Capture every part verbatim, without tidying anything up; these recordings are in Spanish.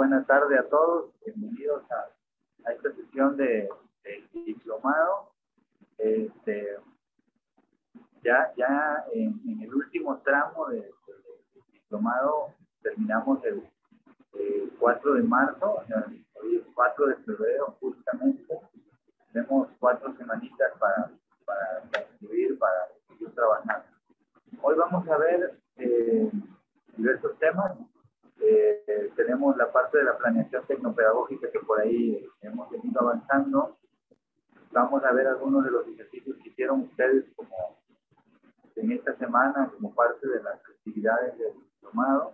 buena tarde a todos. Bienvenidos a, a esta sesión de, de diplomado. Este, ya ya en, en el último tramo del de, de diplomado terminamos el, el cuatro de marzo, o sea, hoy es cuatro de febrero justamente. Tenemos cuatro semanitas para, para, para escribir, para seguir trabajando. Hoy vamos a ver eh, diversos temas. Eh, tenemos la parte de la planeación tecnopedagógica que por ahí hemos venido avanzando. Vamos a ver algunos de los ejercicios que hicieron ustedes como en esta semana como parte de las actividades del diplomado.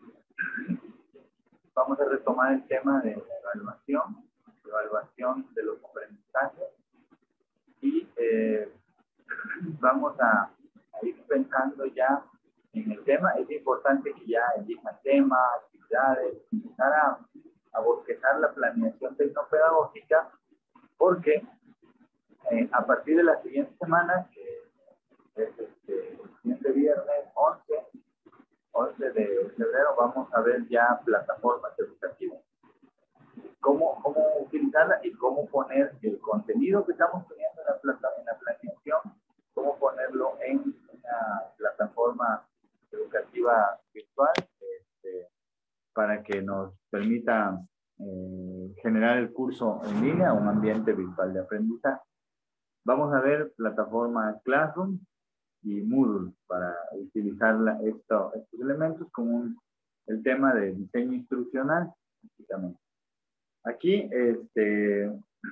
Vamos a retomar el tema de la evaluación, evaluación de los aprendizajes y eh, vamos a, a ir pensando ya en el tema. Es importante que ya elijan temas, actividades, empezar a, a bosquejar la planeación tecnopedagógica, porque eh, a partir de la siguiente semana, que es este, el siguiente viernes once de febrero, vamos a ver ya plataformas educativas. Cómo, cómo utilizarla y cómo poner el contenido que estamos poniendo en la, plata, en la planeación, cómo ponerlo en una plataforma educativa virtual este, para que nos permita eh, generar el curso en línea, un ambiente virtual de aprendizaje. Vamos a ver plataforma Classroom y Moodle para utilizar la, esto, estos elementos como un, el tema de diseño instruccional. Básicamente. Aquí este,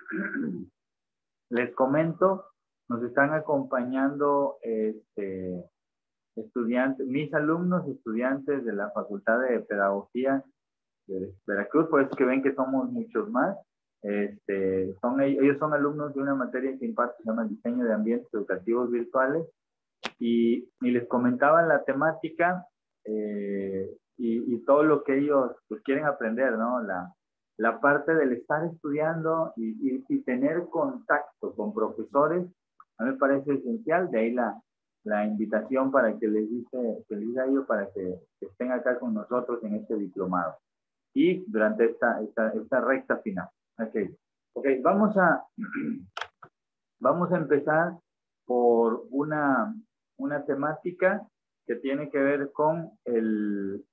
les comento, nos están acompañando este, estudiantes, mis alumnos, estudiantes de la Facultad de Pedagogía de Veracruz, por eso es que ven que somos muchos más. Este, son, ellos son alumnos de una materia que imparte, se llama Diseño de Ambientes Educativos Virtuales, y, y les comentaba la temática eh, y, y todo lo que ellos pues, quieren aprender, ¿no? La, la parte del estar estudiando y, y, y tener contacto con profesores, a mí me parece esencial, de ahí la, la invitación para que les dice, que les diga yo para que, que estén acá con nosotros en este diplomado y durante esta, esta, esta recta final. Okay. Ok, vamos a, vamos a empezar por una, una temática que tiene que ver con el,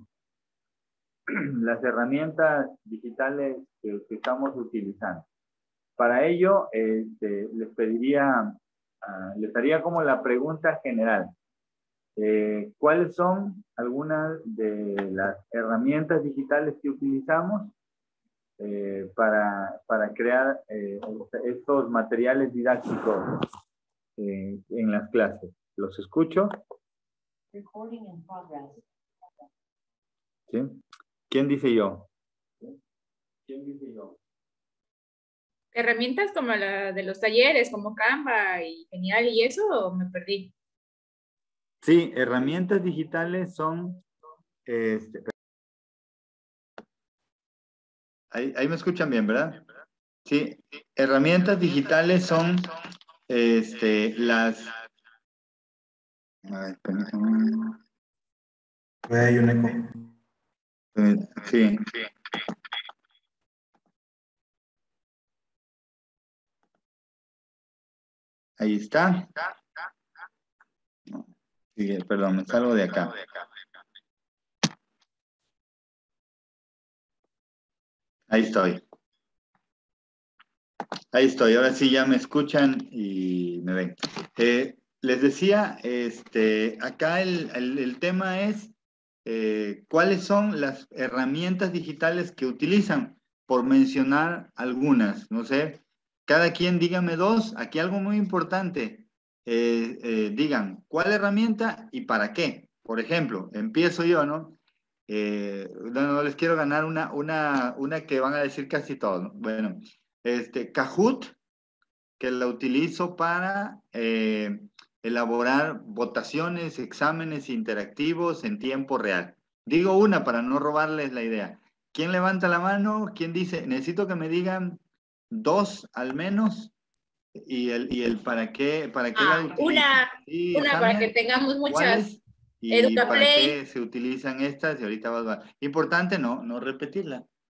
las herramientas digitales que, que estamos utilizando. Para ello, este, les pediría, uh, les haría como la pregunta general. Eh, ¿Cuáles son algunas de las herramientas digitales que utilizamos eh, para, para crear eh, estos materiales didácticos eh, en las clases? ¿Los escucho? Recording in progress. ¿Sí? ¿Quién dice yo? ¿Quién dice yo? Herramientas como la de los talleres, como Canva y Genial y eso, ¿o me perdí? Sí, herramientas digitales son... Este, ahí, ahí me escuchan bien, ¿verdad? Sí, herramientas digitales son este, las... A ver, permítanme. Hay un eco. Sí. Ahí está. No, sí, perdón, me salgo de acá. Ahí estoy. Ahí estoy. Ahora sí ya me escuchan y me ven. Eh, les decía, este, acá el, el, el tema es eh, cuáles son las herramientas digitales que utilizan, por mencionar algunas. No sé, cada quien dígame dos. Aquí algo muy importante. Eh, eh, digan cuál herramienta y para qué. Por ejemplo, empiezo yo, ¿no? Eh, no, no les quiero ganar una, una, una que van a decir casi todos, ¿no? Bueno, este, Kahoot, que la utilizo para eh, elaborar votaciones, exámenes interactivos en tiempo real. Digo una para no robarles la idea. ¿Quién levanta la mano? ¿Quién dice? Necesito que me digan dos al menos y el, y el para qué, para qué Ah, la utilizan. una, Sí, una Samia, para que tengamos muchas. ¿cuáles? Y para EducaPlay. qué se utilizan estas y ahorita vas a... Importante no, no repetirla.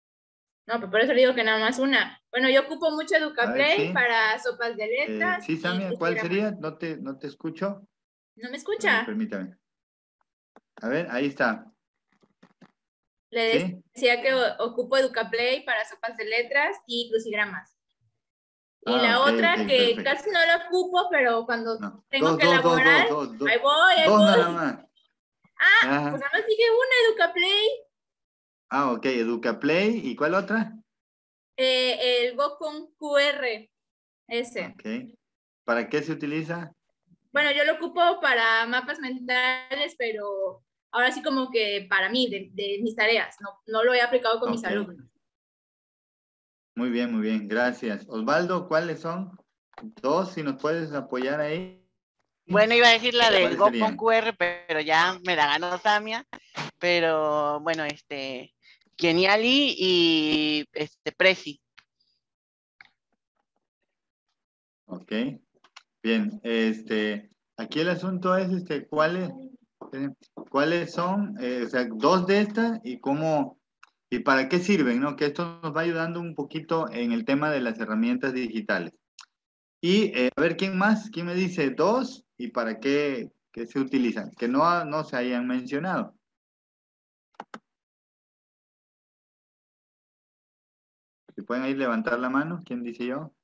No, pero por eso le digo que nada más una. Bueno, yo ocupo mucho A ver, EducaPlay sí. para sopas de Eh, letras. sí, y Samia, ¿cuál crucigramas. sería? No te, no te escucho. ¿No me A ver, escucha? permítame. A ver, ahí está. Le ¿Sí? decía que o- ocupo EducaPlay para sopas de letras y crucigramas. Y Ah, la ok, otra ok, que perfecto. casi no la ocupo, pero cuando No. tengo Dos, que dos, dos, elaborar, dos, dos, dos. ahí voy, ahí Dos nada voy. más. Ah, pues Ajá. nada más sigue una EducaPlay. Ah, ok, EducaPlay. ¿Y cuál otra? Eh, el Go con Q R, ese. Ok. ¿Para qué se utiliza? Bueno, yo lo ocupo para mapas mentales, pero ahora sí como que para mí, de, de mis tareas. No, no lo he aplicado con mis Ok. alumnos. Muy bien, muy bien. Gracias. Osvaldo, ¿cuáles son? Dos, si nos puedes apoyar ahí. Bueno, iba a decir la del ¿Cuáles Go con serían? Q R, pero ya me la ganó Samia. Pero bueno, este, Geniali y este Prezi. Ok. Bien. Este, aquí el asunto es, este, ¿cuáles, eh, cuáles son, eh, o sea, dos de estas y cómo, y para qué sirven, ¿no? Que esto nos va ayudando un poquito en el tema de las herramientas digitales. Y eh, a ver, ¿quién más? ¿Quién me dice dos y para qué, qué se utilizan? Que no, no se hayan mencionado. Si pueden ahí levantar la mano, ¿quién dice yo?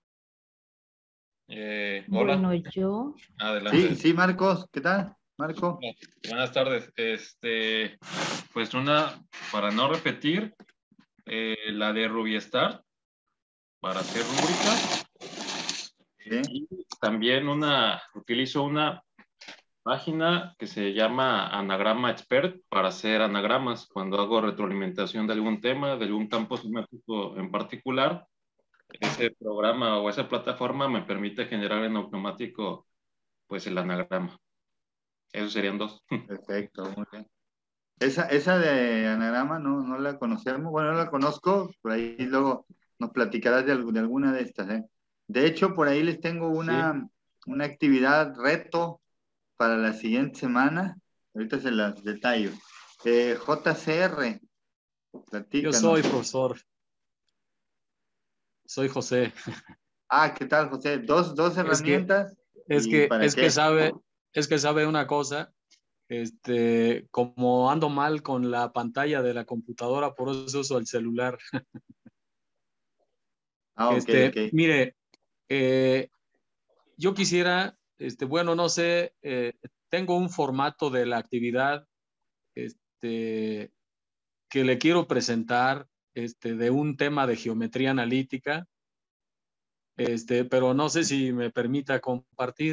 Eh, hola, Bueno, yo, adelante. Sí, sí, Marcos, ¿qué tal? Marco. Buenas tardes. Este, pues una, para no repetir, eh, la de Rubiestar para hacer rúbricas. Sí. Y también una, utilizo una página que se llama Anagrama Expert para hacer anagramas cuando hago retroalimentación de algún tema, de algún campo semántico en particular. Ese programa o esa plataforma me permite generar en automático pues el anagrama. Esos serían dos. Perfecto, muy bien. Esa, esa de anagrama no, no la conocemos, bueno, no la conozco, por ahí luego nos platicarás de, algu- de alguna de estas, ¿eh? De hecho, por ahí les tengo Sí. una, una actividad, reto para la siguiente semana, ahorita se las detallo. Eh, J C R, Yo platícanos. soy profesor, soy José. Ah, ¿qué tal, José? Dos, dos Es que, herramientas, es ¿y que, para es que qué? sabe, es que sabe una cosa, este, como ando mal con la pantalla de la computadora, por eso uso el celular. Ah, ok, Este, ok. mire, eh, yo quisiera, este, bueno, no sé, eh, tengo un formato de la actividad, este, que le quiero presentar, este, de un tema de geometría analítica, este, pero no sé si me permita compartir.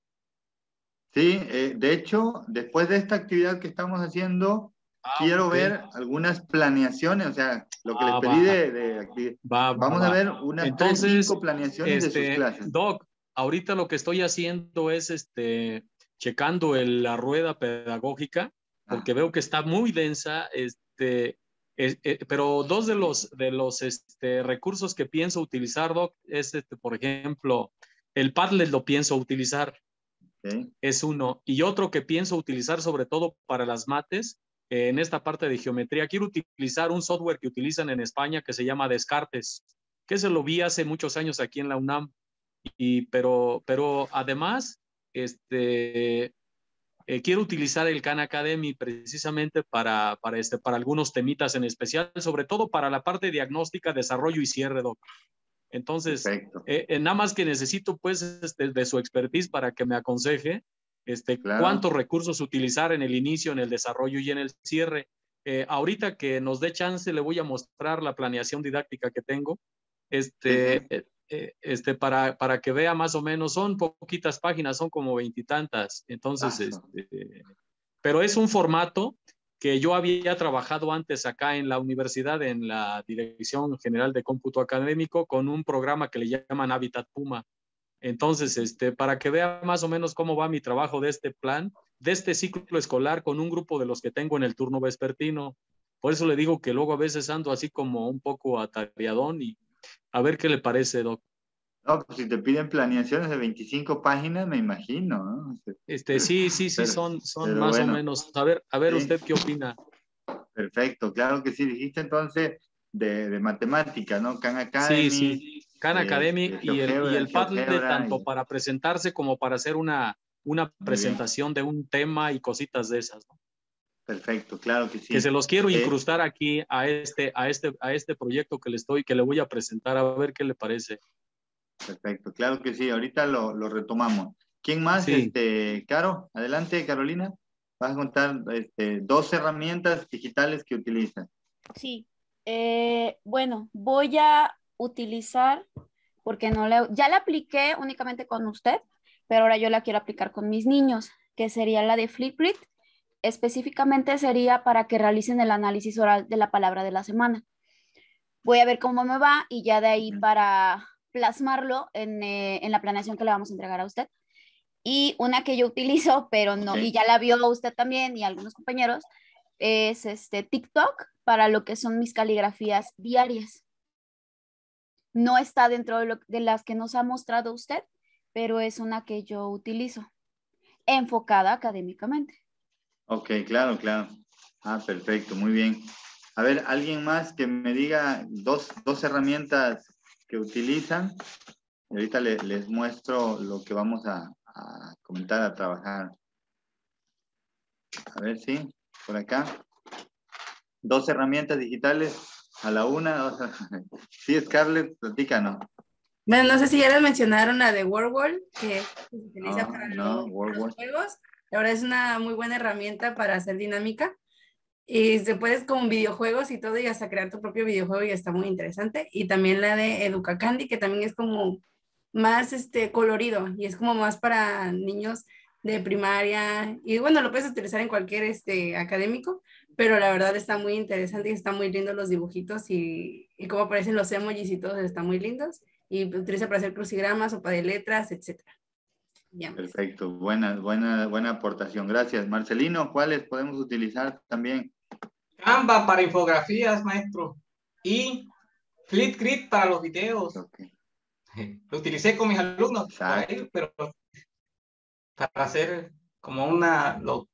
Sí, eh, de hecho, después de esta actividad que estamos haciendo, Ah, quiero ok. ver algunas planeaciones, o sea, lo que les Ah, pedí va, de, de actividad. va, va, Vamos a va. ver unas tres, Entonces, cinco planeaciones de sus este, clases. Doc, ahorita lo que estoy haciendo es, este, checando el- la rueda pedagógica, Ah, porque veo que está muy densa, este, es- eh, pero dos de los, de los, este, recursos que pienso utilizar, Doc, es, este, por ejemplo, el Padlet lo pienso utilizar. ok. Es uno. Y otro que pienso utilizar sobre todo para las mates, eh, en esta parte de geometría, quiero utilizar un software que utilizan en España que se llama Descartes, que se lo vi hace muchos años aquí en la UNAM. Y, pero, pero además, este, eh, quiero utilizar el Khan Academy precisamente para, para, este, para algunos temitas en especial, sobre todo para la parte diagnóstica, desarrollo y cierre, Doc. Entonces, Perfecto. eh, eh, nada más que necesito pues este, de su expertise para que me aconseje este, Claro. cuántos recursos utilizar en el inicio, en el desarrollo y en el cierre. Eh, ahorita que nos dé chance, le voy a mostrar la planeación didáctica que tengo, Sí, este, sí. eh, eh, este, para, para que vea más o menos, son poquitas páginas, son como veintitantas, entonces, Paso. este, pero es un formato que yo había trabajado antes acá en la universidad, en la Dirección General de Cómputo Académico, con un programa que le llaman Habitat Puma. Entonces, este, para que vea más o menos cómo va mi trabajo de este plan, de este ciclo escolar con un grupo de los que tengo en el turno vespertino. Por eso le digo que luego a veces ando así como un poco atareadón y a ver qué le parece, Doc. No, pues si te piden planeaciones de veinticinco páginas, me imagino, ¿no? Este, sí, sí, sí, Pero, son, son pero más o bueno, menos. A ver, a ver, sí, ¿usted qué opina? perfecto. Claro que sí. Dijiste entonces de, de matemáticas, ¿no? Khan Academy. Sí, sí. Khan eh, Academy eh, y el, y GeoGebra, el Padlet GeoGebra tanto y- para presentarse como para hacer una, una Muy bien. presentación de un tema y cositas de esas, ¿no? Perfecto, claro que sí. Que se los quiero Eh, incrustar aquí a este, a este, a este proyecto que le estoy, que le voy a presentar, a ver qué le parece. Perfecto, claro que sí. Ahorita lo, lo retomamos. ¿Quién más? Sí. Este, Caro, adelante, Carolina. Vas a contar este, dos herramientas digitales que utilizas. Sí, eh, bueno, voy a utilizar, porque no le, ya la apliqué únicamente con usted, pero ahora yo la quiero aplicar con mis niños, que sería la de Flipgrid. Específicamente sería para que realicen el análisis oral de la palabra de la semana. Voy a ver cómo me va y ya de ahí Ujú. para plasmarlo en, eh, en la planeación que le vamos a entregar a usted. Y una que yo utilizo, pero no, Ok. y ya la vio usted también y algunos compañeros, es este TikTok para lo que son mis caligrafías diarias. No está dentro de, lo, de las que nos ha mostrado usted, pero es una que yo utilizo, enfocada académicamente. Ok, claro, claro. Ah, perfecto, muy bien. A ver, ¿alguien más que me diga dos, dos herramientas que utilizan? Y ahorita le- les muestro lo que vamos a, a comentar, a trabajar. A ver, sí, por acá. Dos herramientas digitales a la una. Dos a- Sí, Scarlett, platícanos. Bueno, no sé si ya les mencionaron la de WordWall, que se utiliza No, para no, los, WordWall. los juegos. La verdad es una muy buena herramienta para hacer dinámica. Y se puedes con videojuegos y todo y hasta crear tu propio videojuego y está muy interesante. Y también la de Educacandy, que también es como más este, colorido y es como más para niños de primaria. Y bueno, lo puedes utilizar en cualquier este, académico, pero la verdad está muy interesante y está muy lindo los dibujitos y, y cómo aparecen los emojis y todos están muy lindos. Y utiliza para hacer crucigramas o para de letras, etcétera. Ya. Perfecto, buena, buena, buena aportación. Gracias. Marcelino, ¿cuáles podemos utilizar también? Canva para infografías, maestro. Y Flipgrid para los videos. Ok. Lo utilicé con mis alumnos por Exacto. ahí, pero para hacer como una... Lo...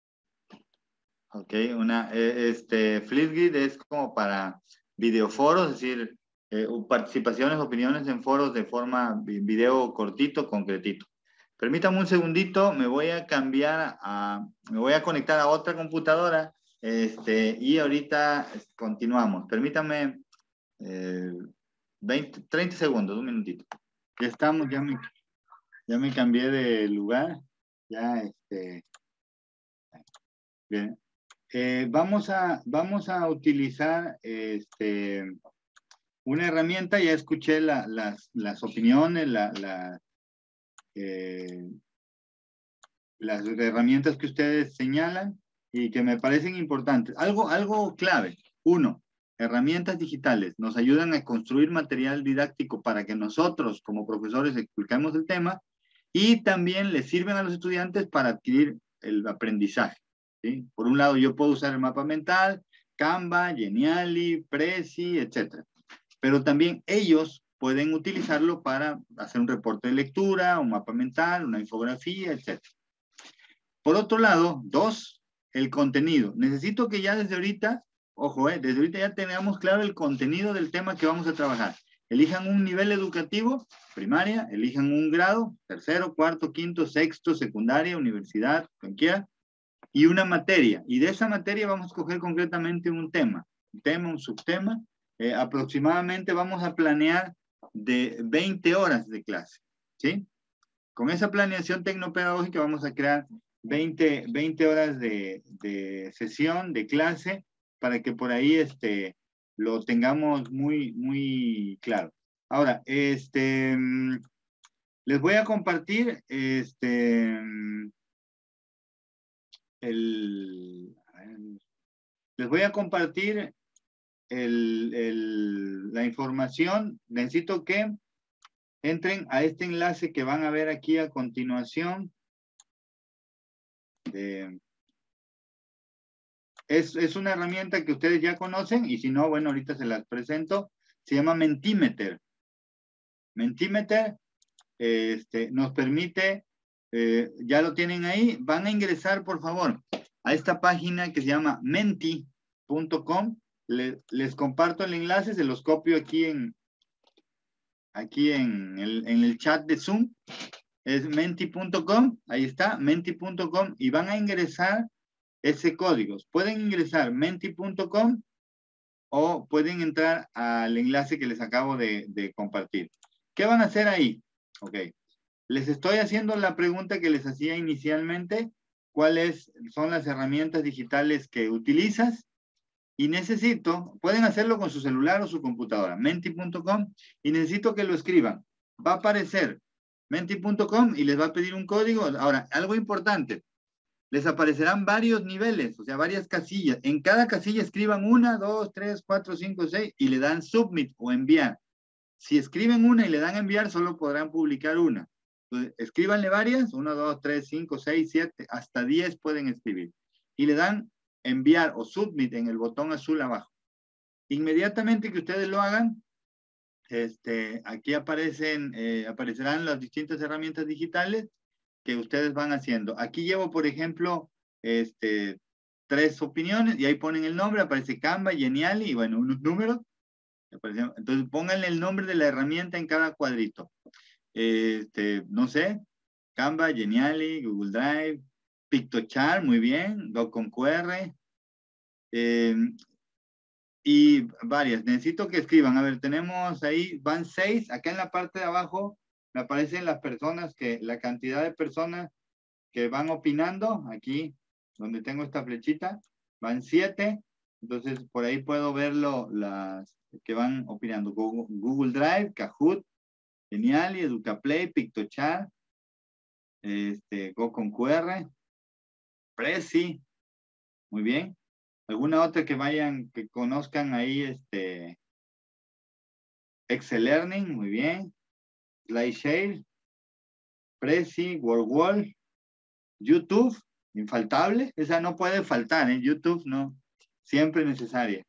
Ok, una, eh, este, Flipgrid es como para videoforos, es decir, eh, participaciones, opiniones en foros de forma vi- video cortito, concretito. Permítame un segundito, me voy a cambiar a, me voy a conectar a otra computadora, este, y ahorita continuamos. Permítame eh, veinte, treinta segundos, un minutito. Ya estamos, ya me, ya me cambié de lugar, ya este, bien. Eh, vamos, a, vamos a utilizar este, una herramienta, ya escuché la, las, las opiniones, la, la, eh, las herramientas que ustedes señalan y que me parecen importantes. Algo, algo clave. Uno, herramientas digitales nos ayudan a construir material didáctico para que nosotros como profesores expliquemos el tema y también les sirven a los estudiantes para adquirir el aprendizaje. ¿Sí? Por un lado, yo puedo usar el mapa mental, Canva, Geniali, Prezi, etcétera. Pero también ellos pueden utilizarlo para hacer un reporte de lectura, un mapa mental, una infografía, etcétera. Por otro lado, dos, el contenido. Necesito que ya desde ahorita, ojo, eh, desde ahorita ya tengamos claro el contenido del tema que vamos a trabajar. Elijan un nivel educativo, primaria, elijan un grado, tercero, cuarto, quinto, sexto, secundaria, universidad, cualquiera, y una materia. Y de esa materia vamos a escoger concretamente un tema, un tema, un subtema. Eh, aproximadamente vamos a planear de veinte horas de clase, ¿sí? Con esa planeación tecnopedagógica vamos a crear veinte, veinte horas de, de sesión, de clase, para que por ahí este, lo tengamos muy, muy claro. Ahora, este, les voy a compartir este, el, les voy a compartir el, el, la información. Necesito que entren a este enlace que van a ver aquí a continuación. Eh, es, es una herramienta que ustedes ya conocen y si no, bueno, ahorita se las presento. Se llama Mentimeter. Mentimeter este, nos permite, eh, ya lo tienen ahí, van a ingresar por favor a esta página que se llama menti punto com Le- les comparto el enlace, se los copio aquí en, aquí en el, en el chat de Zoom. Es menti punto com, ahí está, menti punto com, y van a ingresar ese código. Pueden ingresar menti punto com o pueden entrar al enlace que les acabo de, de compartir. ¿Qué van a hacer ahí? Ok. Les estoy haciendo la pregunta que les hacía inicialmente. ¿Cuáles son las herramientas digitales que utilizas? Y necesito, pueden hacerlo con su celular o su computadora, menti punto com, y necesito que lo escriban. Va a aparecer menti punto com y les va a pedir un código. Ahora, algo importante, les aparecerán varios niveles, o sea, varias casillas. En cada casilla escriban una, dos, tres, cuatro, cinco, seis y le dan submit o enviar. Si escriben una y le dan enviar, solo podrán publicar una. Entonces, escríbanle varias, uno, dos, tres, cinco, seis, siete, hasta diez pueden escribir. Y le dan enviar o submit en el botón azul abajo. Inmediatamente que ustedes lo hagan, este, aquí aparecen, eh, aparecerán las distintas herramientas digitales que ustedes van haciendo. Aquí llevo, por ejemplo, este, tres opiniones y ahí ponen el nombre, aparece Canva, Geniali y bueno, unos números. Entonces pónganle el nombre de la herramienta en cada cuadrito. Este, no sé, Canva, Geniali, Google Drive, PictoChart, muy bien, Doc con Q R, eh, y varias. Necesito que escriban. A ver, tenemos ahí, van seis. Acá en la parte de abajo me aparecen las personas, que la cantidad de personas que van opinando. Aquí, donde tengo esta flechita, van siete. Entonces, por ahí puedo verlo, las que van opinando. Google, Google Drive, Kahoot, Geniali, EducaPlay, PictoChart, este, Go con Q R, Prezi, muy bien. ¿Alguna otra que vayan, que conozcan ahí, este, Excel Learning, muy bien, SlideShare, Prezi, WordWall, YouTube, infaltable, esa no puede faltar, en ¿eh? YouTube no, siempre necesaria.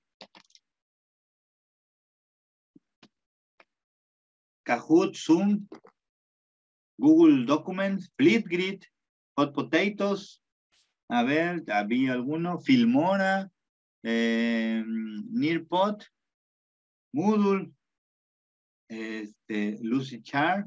Kahoot, Zoom, Google Documents, Flipgrid, Hot Potatoes, a ver, había alguno, Filmora, eh, Nearpod, Moodle, este, LucyChart,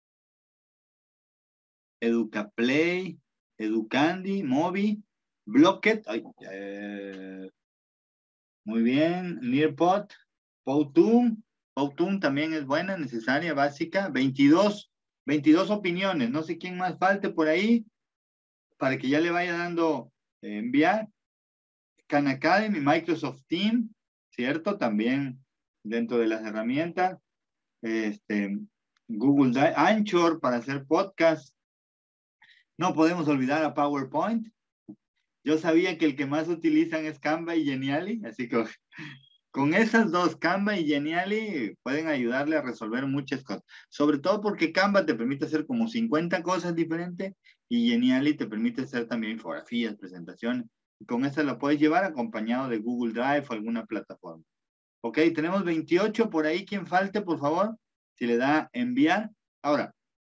EducaPlay, Educandy, Mobi, Blocket, ay, eh, muy bien, Nearpod, Powtoon, Powtoon también es buena, necesaria, básica, veintidós, veintidós opiniones, no sé quién más falte por ahí, para que ya le vaya dando eh, enviar. Khan Academy, Microsoft Teams, ¿cierto? También dentro de las herramientas. Este, Google Drive, Anchor para hacer podcast. No podemos olvidar a PowerPoint. Yo sabía que el que más utilizan es Canva y Geniali, así que con esas dos, Canva y Geniali, pueden ayudarle a resolver muchas cosas. Sobre todo porque Canva te permite hacer como cincuenta cosas diferentes y Geniali te permite hacer también infografías, presentaciones. Y con esa la puedes llevar acompañado de Google Drive o alguna plataforma. Ok, tenemos veintiocho por ahí. Quien falte, por favor, si le da enviar. Ahora,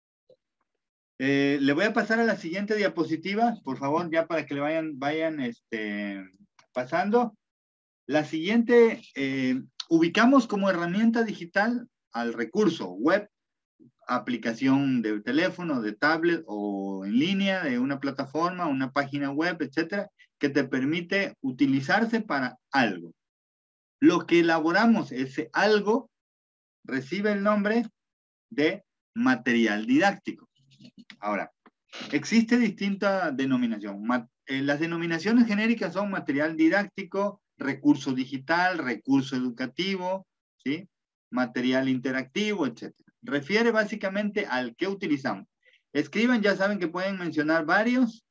eh, le voy a pasar a la siguiente diapositiva, por favor, ya para que le vayan, vayan este, pasando. La siguiente, eh, ubicamos como herramienta digital al recurso web, aplicación de teléfono, de tablet o en línea, de una plataforma, una página web, etcétera, que te permite utilizarse para algo. Lo que elaboramos, ese algo, recibe el nombre de material didáctico. Ahora, existe distinta denominación. Eh, las denominaciones genéricas son material didáctico, recurso digital, recurso educativo, ¿sí? Material interactivo, etcétera. Refiere básicamente al que utilizamos. Escriban, ya saben que pueden mencionar varios,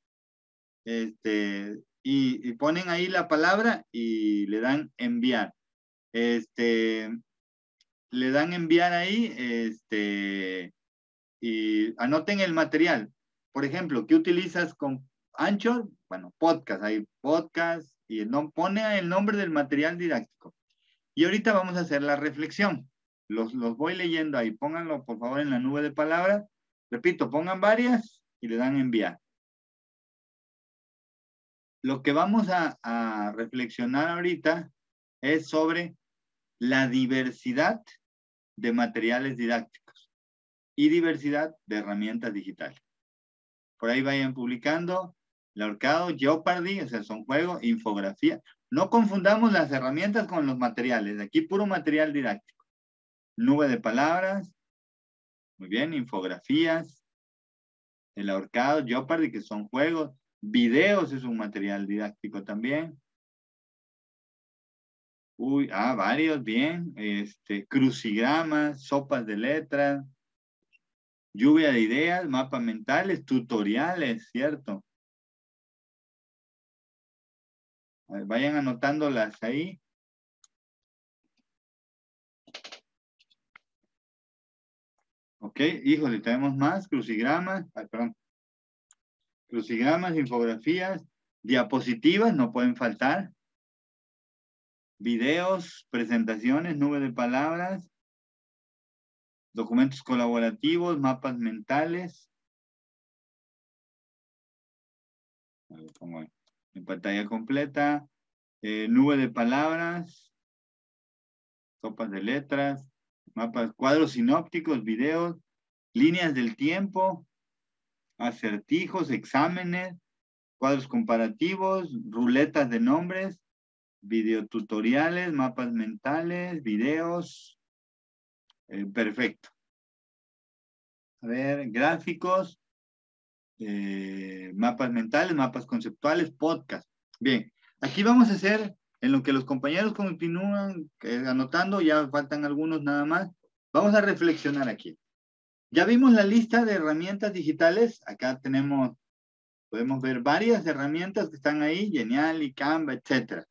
este, y, y ponen ahí la palabra y le dan enviar. Este, le dan enviar ahí, este, y anoten el material. Por ejemplo, ¿qué utilizas con Anchor? Bueno, podcast, hay podcast, y el no, pone el nombre del material didáctico. Y ahorita vamos a hacer la reflexión. Los, los voy leyendo ahí. Pónganlo, por favor, en la nube de palabras. Repito, pongan varias y le dan enviar. Lo que vamos a, a reflexionar ahorita es sobre la diversidad de materiales didácticos y diversidad de herramientas digitales. Por ahí vayan publicando el ahorcado, Jeopardy, o sea, son juegos, infografía. No confundamos las herramientas con los materiales. Aquí puro material didáctico. Nube de palabras. Muy bien, infografías. El ahorcado, Jeopardy, que son juegos. Videos es un material didáctico también. Uy, ah, varios, bien. Este, crucigramas, sopas de letras, lluvia de ideas, mapas mentales, tutoriales, ¿cierto? A ver, vayan anotándolas ahí. Ok, híjole, tenemos más, crucigramas, ay, perdón. Crucigramas, infografías, diapositivas, no pueden faltar. Videos, presentaciones, nube de palabras, documentos colaborativos, mapas mentales. A ver, pongo ahí. En pantalla completa, eh, nube de palabras, sopas de letras, mapas, cuadros sinópticos, videos, líneas del tiempo, acertijos, exámenes, cuadros comparativos, ruletas de nombres, videotutoriales, mapas mentales, videos. Eh, perfecto. A ver, gráficos, eh, mapas mentales, mapas conceptuales, podcast. Bien, aquí vamos a hacer, en lo que los compañeros continúan eh, anotando, ya faltan algunos nada más, vamos a reflexionar aquí. Ya vimos la lista de herramientas digitales, acá tenemos, podemos ver varias herramientas que están ahí, Geniali, Canva, etcétera.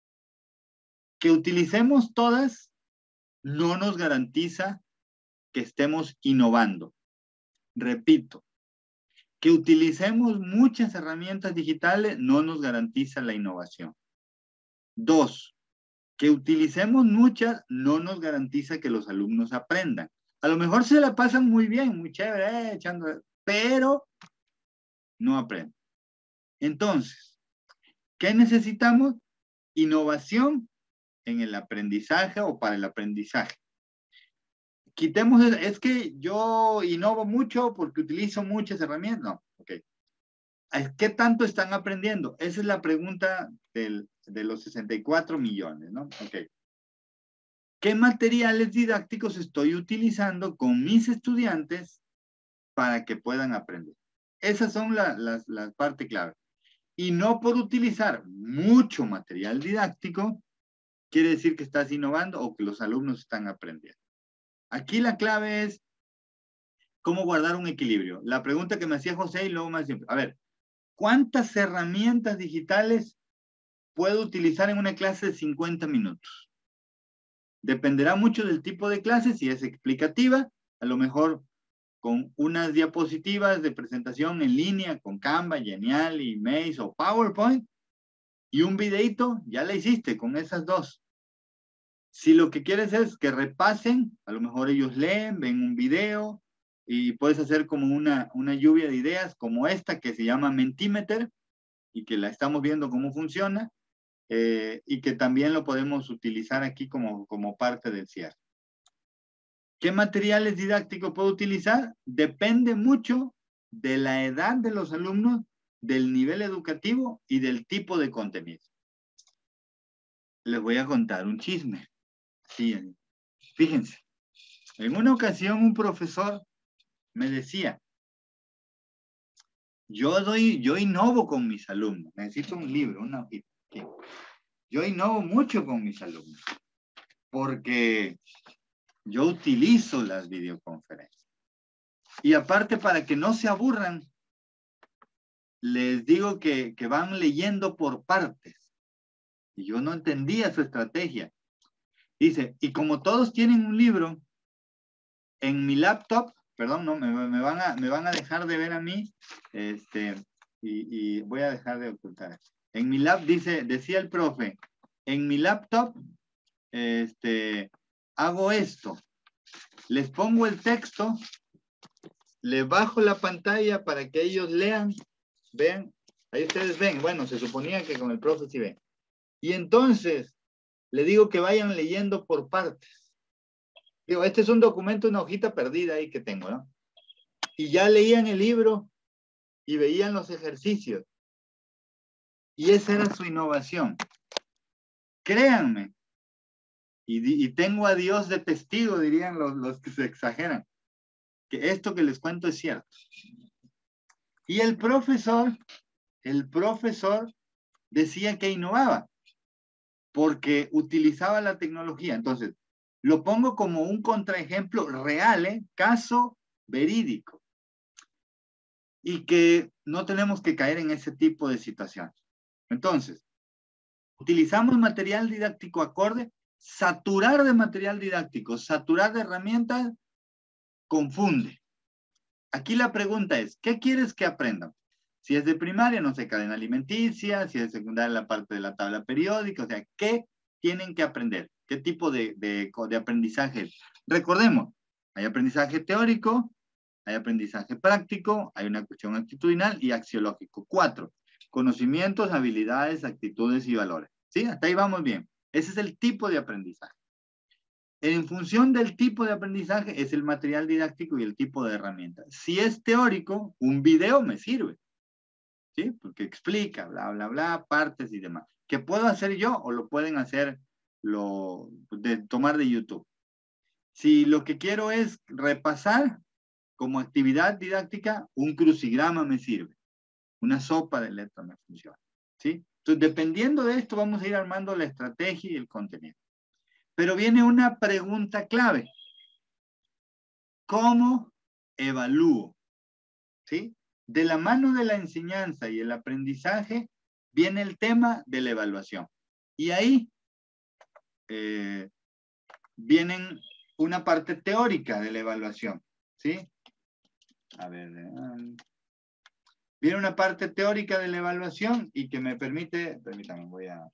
Que utilicemos todas no nos garantiza que estemos innovando. Repito, que utilicemos muchas herramientas digitales no nos garantiza la innovación. Dos, que utilicemos muchas no nos garantiza que los alumnos aprendan. A lo mejor se la pasan muy bien, muy chévere, eh, echando, pero no aprenden. Entonces, ¿qué necesitamos? Innovación en el aprendizaje o para el aprendizaje. Quitemos, es que yo innovo mucho porque utilizo muchas herramientas. No, ok. ¿Qué tanto están aprendiendo? Esa es la pregunta del, de los sesenta y cuatro millones, ¿no? Ok. ¿Qué materiales didácticos estoy utilizando con mis estudiantes para que puedan aprender? Esas son las la, la partes clave. Y no por utilizar mucho material didáctico, quiere decir que estás innovando o que los alumnos están aprendiendo. Aquí la clave es cómo guardar un equilibrio. La pregunta que me hacía José y luego más siempre. A ver, ¿cuántas herramientas digitales puedo utilizar en una clase de cincuenta minutos? Dependerá mucho del tipo de clase, si es explicativa, a lo mejor con unas diapositivas de presentación en línea, con Canva, Geniali, Maze o PowerPoint, y un videito, ya la hiciste con esas dos. Si lo que quieres es que repasen, a lo mejor ellos leen, ven un video, y puedes hacer como una, una lluvia de ideas, como esta que se llama Mentimeter, y que la estamos viendo cómo funciona, eh, y que también lo podemos utilizar aquí como, como parte del cierre. ¿Qué materiales didácticos puedo utilizar? Depende mucho de la edad de los alumnos, del nivel educativo y del tipo de contenido. Les voy a contar un chisme. Sí, fíjense, en una ocasión un profesor me decía, yo doy, yo innovo con mis alumnos, necesito un libro, una hojita. Yo innovo mucho con mis alumnos, porque yo utilizo las videoconferencias. Y aparte, para que no se aburran, les digo que, que van leyendo por partes. Y yo no entendía su estrategia. Dice, y como todos tienen un libro, en mi laptop, perdón, no, me, me, van, a, me van a dejar de ver a mí, este, y, y voy a dejar de ocultar. En mi lap, dice, decía el profe, en mi laptop, este, hago esto. Les pongo el texto, les bajo la pantalla para que ellos lean, vean, ahí ustedes ven, bueno, se suponía que con el profe sí ven. Y entonces, le digo que vayan leyendo por partes. Digo, este es un documento, una hojita perdida ahí que tengo, ¿no? Y ya leían el libro y veían los ejercicios. Y esa era su innovación. Créanme, y, y tengo a Dios de testigo, dirían los, los que se exageran, que esto que les cuento es cierto. Y el profesor, el profesor decía que innovaba, porque utilizaba la tecnología. Entonces, lo pongo como un contraejemplo real, ¿eh? Caso verídico. Y que no tenemos que caer en ese tipo de situaciones. Entonces, utilizamos material didáctico acorde, saturar de material didáctico, saturar de herramientas, confunde. Aquí la pregunta es, ¿qué quieres que aprendan? Si es de primaria, no sé, cadena alimenticia, si es de secundaria, la parte de la tabla periódica, o sea, ¿qué tienen que aprender? ¿Qué tipo de, de, de aprendizaje? Recordemos, hay aprendizaje teórico, hay aprendizaje práctico, hay una cuestión actitudinal y axiológico. Cuatro, conocimientos, habilidades, actitudes y valores. ¿Sí? Hasta ahí vamos bien. Ese es el tipo de aprendizaje. En función del tipo de aprendizaje es el material didáctico y el tipo de herramienta. Si es teórico, un video me sirve. ¿Sí? Porque explica, bla, bla, bla, partes y demás. ¿Qué puedo hacer yo o lo pueden hacer lo, de tomar de YouTube? Si lo que quiero es repasar como actividad didáctica, un crucigrama me sirve. Una sopa de letras me funciona. ¿Sí? Entonces, dependiendo de esto, vamos a ir armando la estrategia y el contenido. Pero viene una pregunta clave. ¿Cómo evalúo? ¿Sí? De la mano de la enseñanza y el aprendizaje viene el tema de la evaluación. Y ahí eh, vienen una parte teórica de la evaluación. ¿Sí? A ver, eh, viene una parte teórica de la evaluación y que me permite, permítanme, voy a...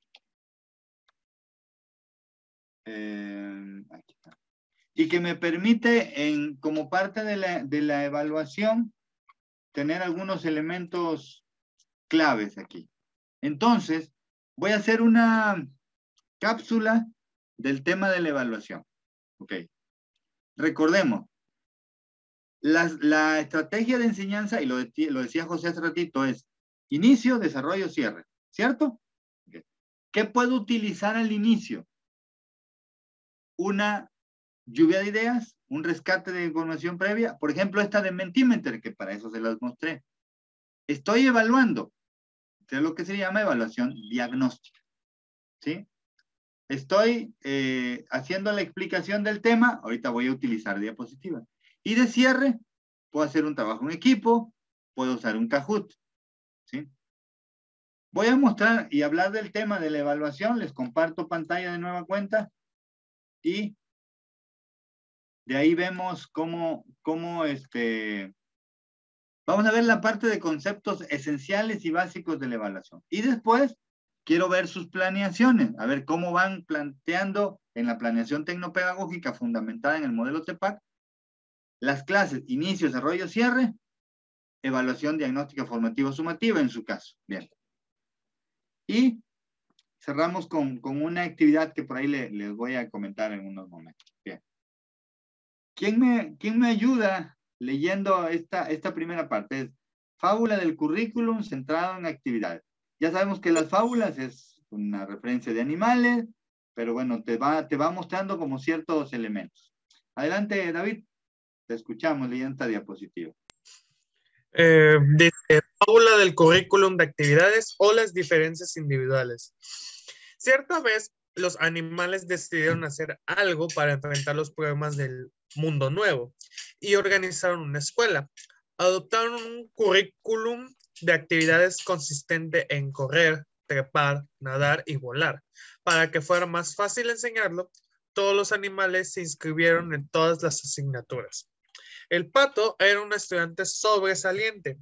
Eh, aquí está. Y que me permite, en, como parte de la, de la evaluación, tener algunos elementos claves aquí. Entonces, voy a hacer una cápsula del tema de la evaluación. Ok. Recordemos, la, la estrategia de enseñanza, y lo, de, lo decía José hace ratito, es inicio, desarrollo, cierre. ¿Cierto? Okay. ¿Qué puedo utilizar al inicio? Una lluvia de ideas, un rescate de información previa, por ejemplo esta de Mentimeter, que para eso se las mostré. Estoy evaluando, es lo que se llama evaluación diagnóstica, ¿sí? Estoy eh, haciendo la explicación del tema, ahorita voy a utilizar diapositivas. Y de cierre, puedo hacer un trabajo en equipo, puedo usar un Kahoot, ¿sí? Voy a mostrar y hablar del tema de la evaluación, les comparto pantalla de nueva cuenta y de ahí vemos cómo, cómo este, vamos a ver la parte de conceptos esenciales y básicos de la evaluación. Y después quiero ver sus planeaciones, a ver cómo van planteando en la planeación tecnopedagógica fundamentada en el modelo T E P A C, las clases inicio, desarrollo, cierre, evaluación diagnóstica formativa sumativa en su caso. Bien. Y cerramos con, con una actividad que por ahí le, les voy a comentar en unos momentos. Bien. ¿Quién me, quién me ayuda leyendo esta, esta primera parte? Es fábula del currículum centrado en actividades. Ya sabemos que las fábulas es una referencia de animales, pero bueno, te va, te va mostrando como ciertos elementos. Adelante, David. Te escuchamos leyendo esta diapositiva. Eh, dice, fábula del currículum de actividades o las diferencias individuales. Cierta vez, los animales decidieron hacer algo para enfrentar los problemas del mundo nuevo y organizaron una escuela. Adoptaron un currículum de actividades consistente en correr, trepar, nadar y volar. Para que fuera más fácil enseñarlo, todos los animales se inscribieron en todas las asignaturas. El pato era un estudiante sobresaliente.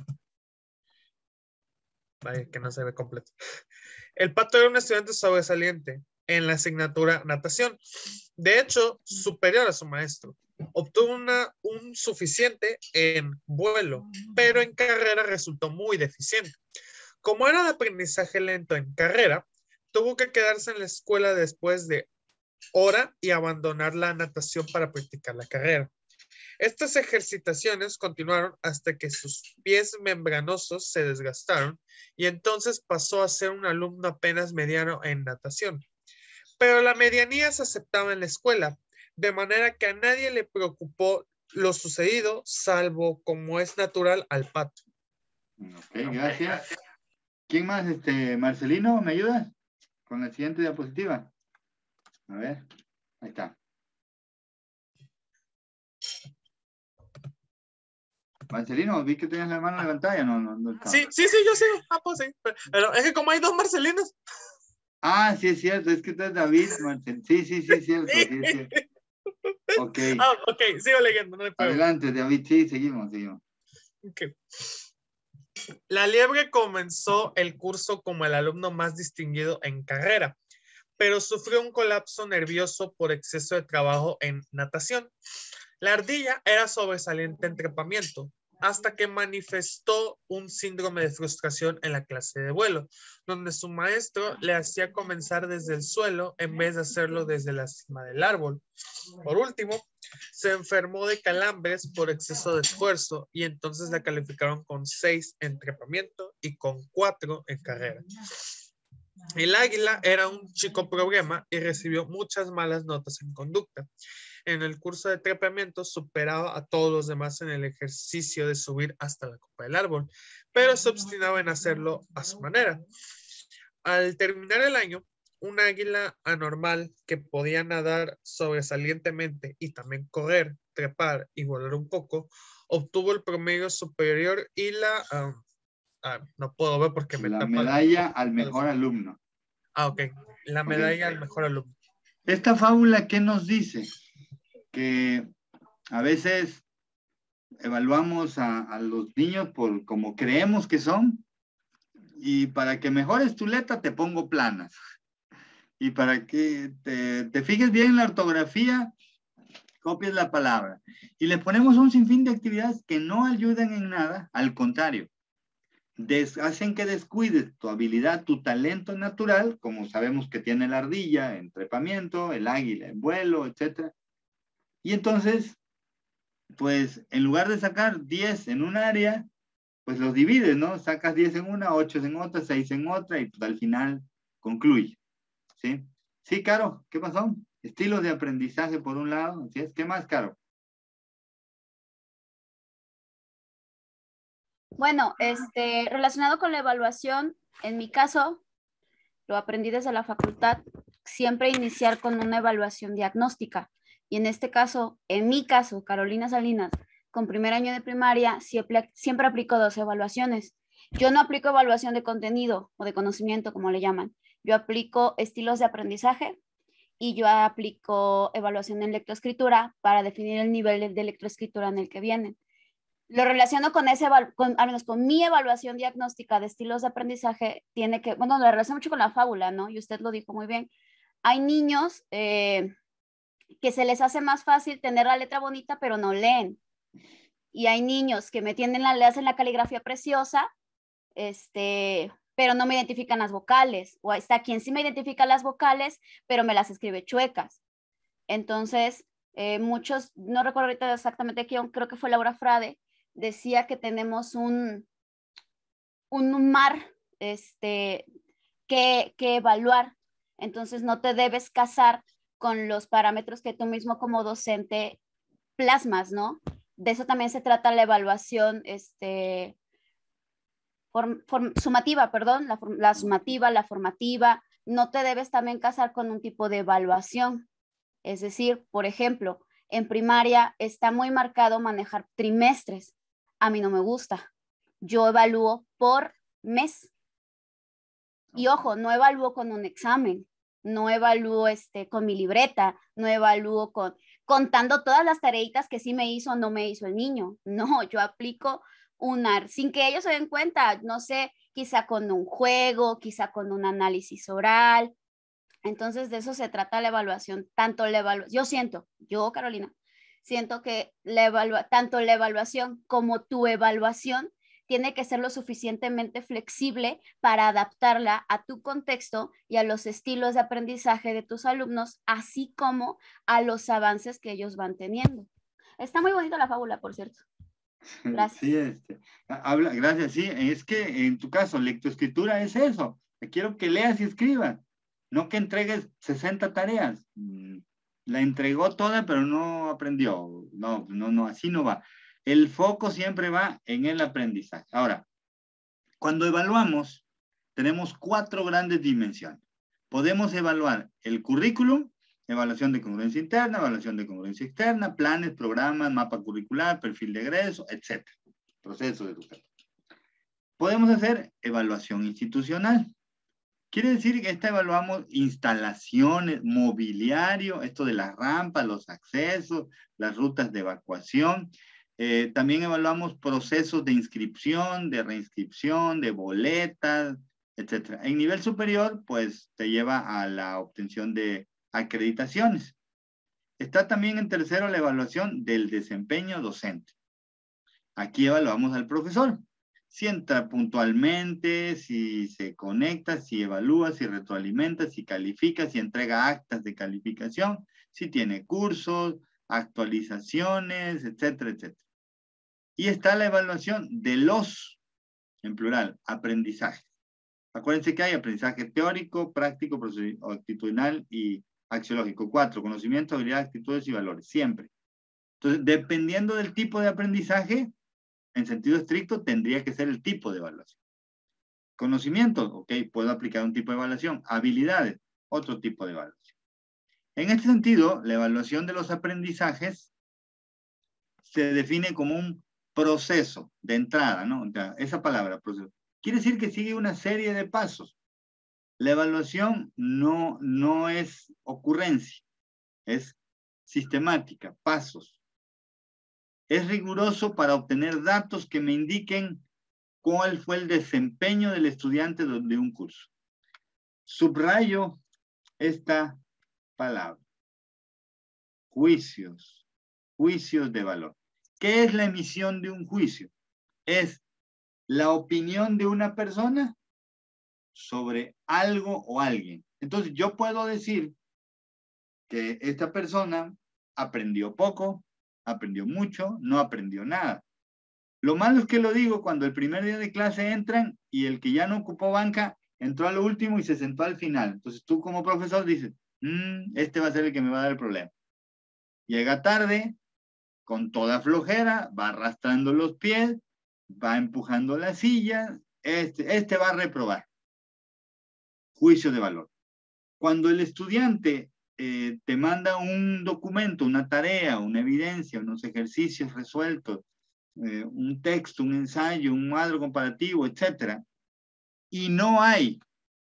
Vaya, que no se ve completo. El pato era un estudiante sobresaliente en la asignatura natación. De hecho, superior a su maestro. Obtuvo una, un suficiente en vuelo, pero en carrera resultó muy deficiente. Como era de aprendizaje lento en carrera, tuvo que quedarse en la escuela después de hora y abandonar la natación para practicar la carrera. Estas ejercitaciones continuaron hasta que sus pies membranosos se desgastaron y entonces pasó a ser un alumno apenas mediano en natación. Pero la medianía se aceptaba en la escuela, de manera que a nadie le preocupó lo sucedido, salvo como es natural al pato. Ok, gracias. ¿Quién más? Este, Marcelino, ¿me ayudas? Con la siguiente diapositiva. A ver, ahí está. Marcelino, vi que tenías la mano levantada, no, no, no está. Sí, sí, sí, yo sigo. Ah, pues sí. Pero es que como hay dos Marcelinos. Ah, sí, es cierto, es que tú eres David, Marcel. Sí, sí, sí, es cierto. Sí, sí. Ok. Ah, ok, sigo leyendo. No le puedo. Adelante, David, sí, seguimos, seguimos. Okay. La Liebre comenzó el curso como el alumno más distinguido en carrera, pero sufrió un colapso nervioso por exceso de trabajo en natación. La ardilla era sobresaliente en trepamiento, hasta que manifestó un síndrome de frustración en la clase de vuelo, donde su maestro le hacía comenzar desde el suelo en vez de hacerlo desde la cima del árbol. Por último, se enfermó de calambres por exceso de esfuerzo y entonces la calificaron con seis en trepamiento y con cuatro en carrera. El águila era un chico problema y recibió muchas malas notas en conducta. En el curso de trepamiento superaba a todos los demás en el ejercicio de subir hasta la copa del árbol, pero se obstinaba en hacerlo a su manera. Al terminar el año, un águila anormal que podía nadar sobresalientemente y también correr, trepar y volar un poco, obtuvo el promedio superior y la... Um, ah, no puedo ver porque me La tapa medalla al mejor alumno. Ah, ok. La medalla okay. al mejor alumno. Esta fábula, ¿qué nos dice? Que a veces evaluamos a, a los niños por como creemos que son, y para que mejores tu letra te pongo planas. Y para que te, te fijes bien en la ortografía, copies la palabra. Y le ponemos un sinfín de actividades que no ayudan en nada, al contrario. Des, hacen que descuides tu habilidad, tu talento natural, como sabemos que tiene la ardilla en trepamiento, el águila en vuelo, etcétera. Y entonces, pues, en lugar de sacar diez en un área, pues los divides, ¿no? Sacas diez en una, ocho en otra, seis en otra, y pues al final concluye, ¿sí? Sí, Caro, ¿qué pasó? Estilos de aprendizaje por un lado, ¿sí? ¿Qué más, Caro? Bueno, este, relacionado con la evaluación, en mi caso, lo aprendí desde la facultad, siempre iniciar con una evaluación diagnóstica. Y en este caso, en mi caso, Carolina Salinas, con primer año de primaria, siempre, siempre aplico dos evaluaciones. Yo no aplico evaluación de contenido o de conocimiento, como le llaman. Yo aplico estilos de aprendizaje y yo aplico evaluación en lectoescritura para definir el nivel de lectoescritura en el que vienen. Lo relaciono con ese, con, al menos con mi evaluación diagnóstica de estilos de aprendizaje, tiene que, bueno, lo relaciono mucho con la fábula, ¿no? Y usted lo dijo muy bien. Hay niños eh, que se les hace más fácil tener la letra bonita, pero no leen. Y hay niños que me tienen la, le hacen la caligrafía preciosa, este, pero no me identifican las vocales. O está quien sí me identifica las vocales, pero me las escribe chuecas. Entonces, eh, muchos, no recuerdo ahorita exactamente quién, creo que fue Laura Frade, decía que tenemos un, un mar este, que, que evaluar. Entonces no te debes casar con los parámetros que tú mismo como docente plasmas, ¿no? De eso también se trata la evaluación este, form, form, sumativa, perdón, la, la sumativa, la formativa. No te debes también casar con un tipo de evaluación. Es decir, por ejemplo, en primaria está muy marcado manejar trimestres. A mí no me gusta. Yo evalúo por mes. Y ojo, no evalúo con un examen, no evalúo este, con mi libreta, no evalúo con, contando todas las tareitas que sí me hizo o no me hizo el niño. No, yo aplico una, sin que ellos se den cuenta, no sé, quizá con un juego, quizá con un análisis oral. Entonces de eso se trata la evaluación, tanto la evaluación, yo siento, yo Carolina, siento que la evalua tanto la evaluación como tu evaluación tiene que ser lo suficientemente flexible para adaptarla a tu contexto y a los estilos de aprendizaje de tus alumnos, así como a los avances que ellos van teniendo. Está muy bonita la fábula, por cierto. Gracias. Sí, este, habla, gracias, sí, es que en tu caso, lectoescritura es eso. Quiero que leas y escribas, no que entregues sesenta tareas. La entregó toda, pero no aprendió. No, no, no, así no va. El foco siempre va en el aprendizaje. Ahora, cuando evaluamos, tenemos cuatro grandes dimensiones. Podemos evaluar el currículum, evaluación de congruencia interna, evaluación de congruencia externa, planes, programas, mapa curricular, perfil de egreso, etcétera. Proceso de educación. Podemos hacer evaluación institucional. Quiere decir que esta evaluamos instalaciones, mobiliario, esto de las rampas, los accesos, las rutas de evacuación. Eh, también evaluamos procesos de inscripción, de reinscripción, de boletas, etcétera. En nivel superior, pues, te lleva a la obtención de acreditaciones. Está también en tercero la evaluación del desempeño docente. Aquí evaluamos al profesor. Si entra puntualmente, si se conecta, si evalúa, si retroalimenta, si califica, si entrega actas de calificación, si tiene cursos, actualizaciones, etcétera, etcétera. Y está la evaluación de los, en plural, aprendizajes. Acuérdense que hay aprendizaje teórico, práctico, actitudinal y axiológico. Cuatro, conocimiento, habilidad, actitudes y valores, siempre. Entonces, dependiendo del tipo de aprendizaje, en sentido estricto, tendría que ser el tipo de evaluación. Conocimiento, ok, puedo aplicar un tipo de evaluación. Habilidades, otro tipo de evaluación. En este sentido, la evaluación de los aprendizajes se define como un proceso de entrada, ¿no? O sea, esa palabra, proceso, quiere decir que sigue una serie de pasos. La evaluación no, no es ocurrencia, es sistemática, pasos. Es riguroso para obtener datos que me indiquen cuál fue el desempeño del estudiante de un curso. Subrayo esta palabra. Juicios. Juicios de valor. ¿Qué es la emisión de un juicio? Es la opinión de una persona sobre algo o alguien. Entonces, yo puedo decir que esta persona aprendió poco, aprendió mucho, no aprendió nada. Lo malo es que lo digo cuando el primer día de clase entran y el que ya no ocupó banca entró a lo último y se sentó al final. Entonces tú como profesor dices, mmm, este va a ser el que me va a dar el problema. Llega tarde, con toda flojera, va arrastrando los pies, va empujando la silla, este, este va a reprobar. Juicio de valor. Cuando el estudiante eh, te manda un documento, una tarea, una evidencia, unos ejercicios resueltos, eh, un texto, un ensayo, un cuadro comparativo, etcétera, y no hay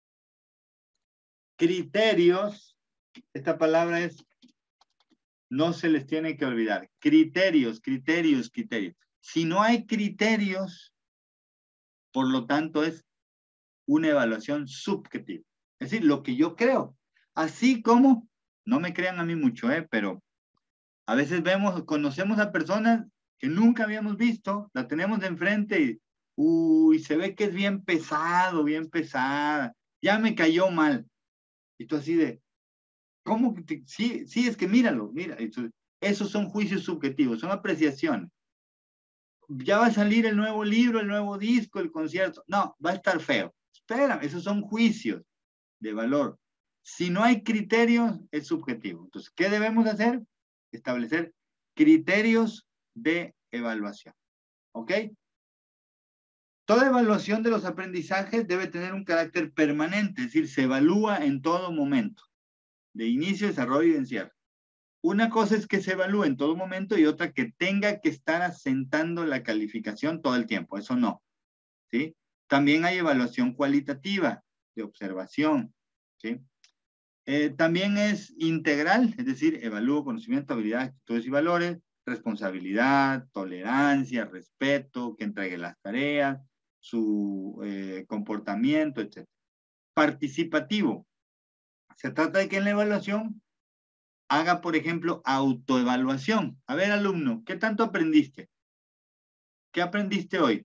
criterios, esta palabra es, no se les tiene que olvidar, criterios, criterios, criterios. Si no hay criterios, por lo tanto es una evaluación subjetiva. Es decir, lo que yo creo. Así como, no me crean a mí mucho, ¿eh? Pero a veces vemos, conocemos a personas que nunca habíamos visto, la tenemos de enfrente y, uy, se ve que es bien pesado, bien pesada, ya me cayó mal. Y tú así de, ¿cómo que te, sí, sí, es que míralo, mira. Entonces, esos son juicios subjetivos, son apreciaciones. Ya va a salir el nuevo libro, el nuevo disco, el concierto. No, va a estar feo. Espera, esos son juicios de valor. Si no hay criterios, es subjetivo. Entonces, ¿qué debemos hacer? Establecer criterios de evaluación. ¿Ok? Toda evaluación de los aprendizajes debe tener un carácter permanente, es decir, se evalúa en todo momento, de inicio, desarrollo y encierro. Una cosa es que se evalúe en todo momento y otra que tenga que estar asentando la calificación todo el tiempo. Eso no. ¿Sí? También hay evaluación cualitativa, de observación. ¿Sí? Eh, también es integral, es decir, evalúo conocimiento, habilidad, actitudes y valores, responsabilidad, tolerancia, respeto, que entregue las tareas, su eh, comportamiento, etcétera. Participativo. Se trata de que en la evaluación haga, por ejemplo, autoevaluación. A ver, alumno, ¿qué tanto aprendiste? ¿Qué aprendiste hoy?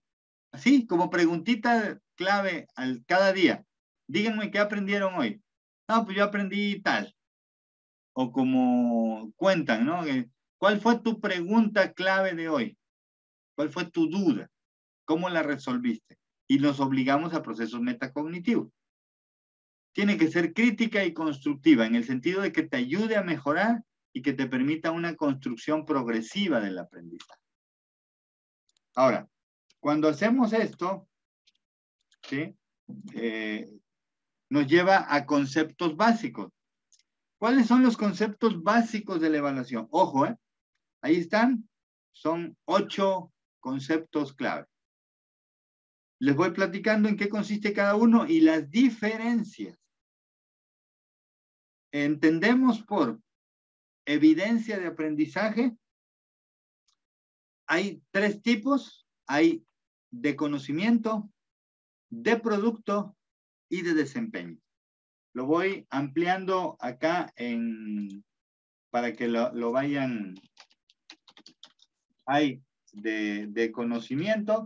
Así, como preguntita clave al, cada día. Díganme qué aprendieron hoy. No, pues yo aprendí tal. O como cuentan, ¿no? ¿Cuál fue tu pregunta clave de hoy? ¿Cuál fue tu duda? ¿Cómo la resolviste? Y nos obligamos a procesos metacognitivos. Tiene que ser crítica y constructiva en el sentido de que te ayude a mejorar y que te permita una construcción progresiva del aprendizaje. Ahora, cuando hacemos esto, ¿sí? Eh, nos lleva a conceptos básicos. ¿Cuáles son los conceptos básicos de la evaluación? Ojo, ¿eh? Ahí están. Son ocho conceptos clave. Les voy platicando en qué consiste cada uno y las diferencias. Entendemos por evidencia de aprendizaje. Hay tres tipos. Hay de conocimiento, de producto y de desempeño. Lo voy ampliando acá en, para que lo, lo vayan. Hay de, de conocimiento,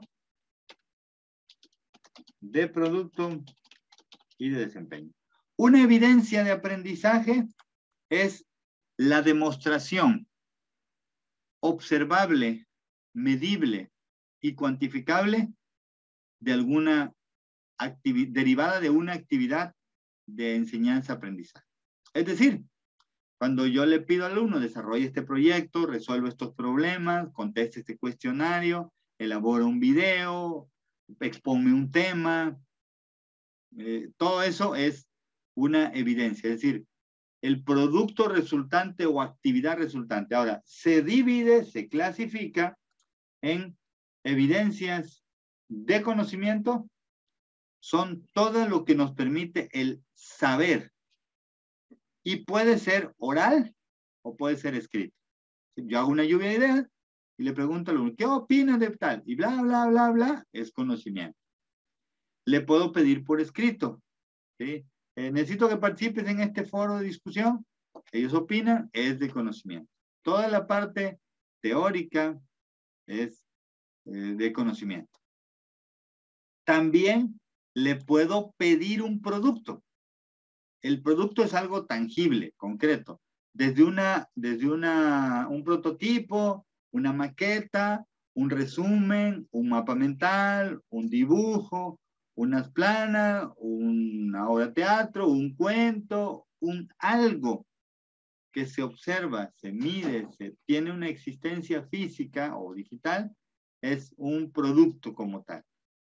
de producto y de desempeño. Una evidencia de aprendizaje es la demostración observable, medible y cuantificable de alguna actividad, derivada de una actividad de enseñanza-aprendizaje. Es decir, cuando yo le pido al alumno, desarrolle este proyecto, resuelva estos problemas, conteste este cuestionario, elabora un video, expone un tema, eh, todo eso es una evidencia, es decir, el producto resultante o actividad resultante. Ahora, se divide, se clasifica en evidencias de conocimiento, son todo lo que nos permite el saber. Y puede ser oral o puede ser escrito. Yo hago una lluvia de ideas y le pregunto al alumno, ¿qué opinas de tal? Y bla, bla, bla, bla, es conocimiento. Le puedo pedir por escrito, ¿sí? Eh, necesito que participes en este foro de discusión. Ellos opinan, es de conocimiento. Toda la parte teórica es eh, de conocimiento. También le puedo pedir un producto. El producto es algo tangible, concreto. Desde, una, desde una, un prototipo, una maqueta, un resumen, un mapa mental, un dibujo, unas planas, una obra de teatro, un cuento, un algo que se observa, se mide, se tiene una existencia física o digital, es un producto como tal.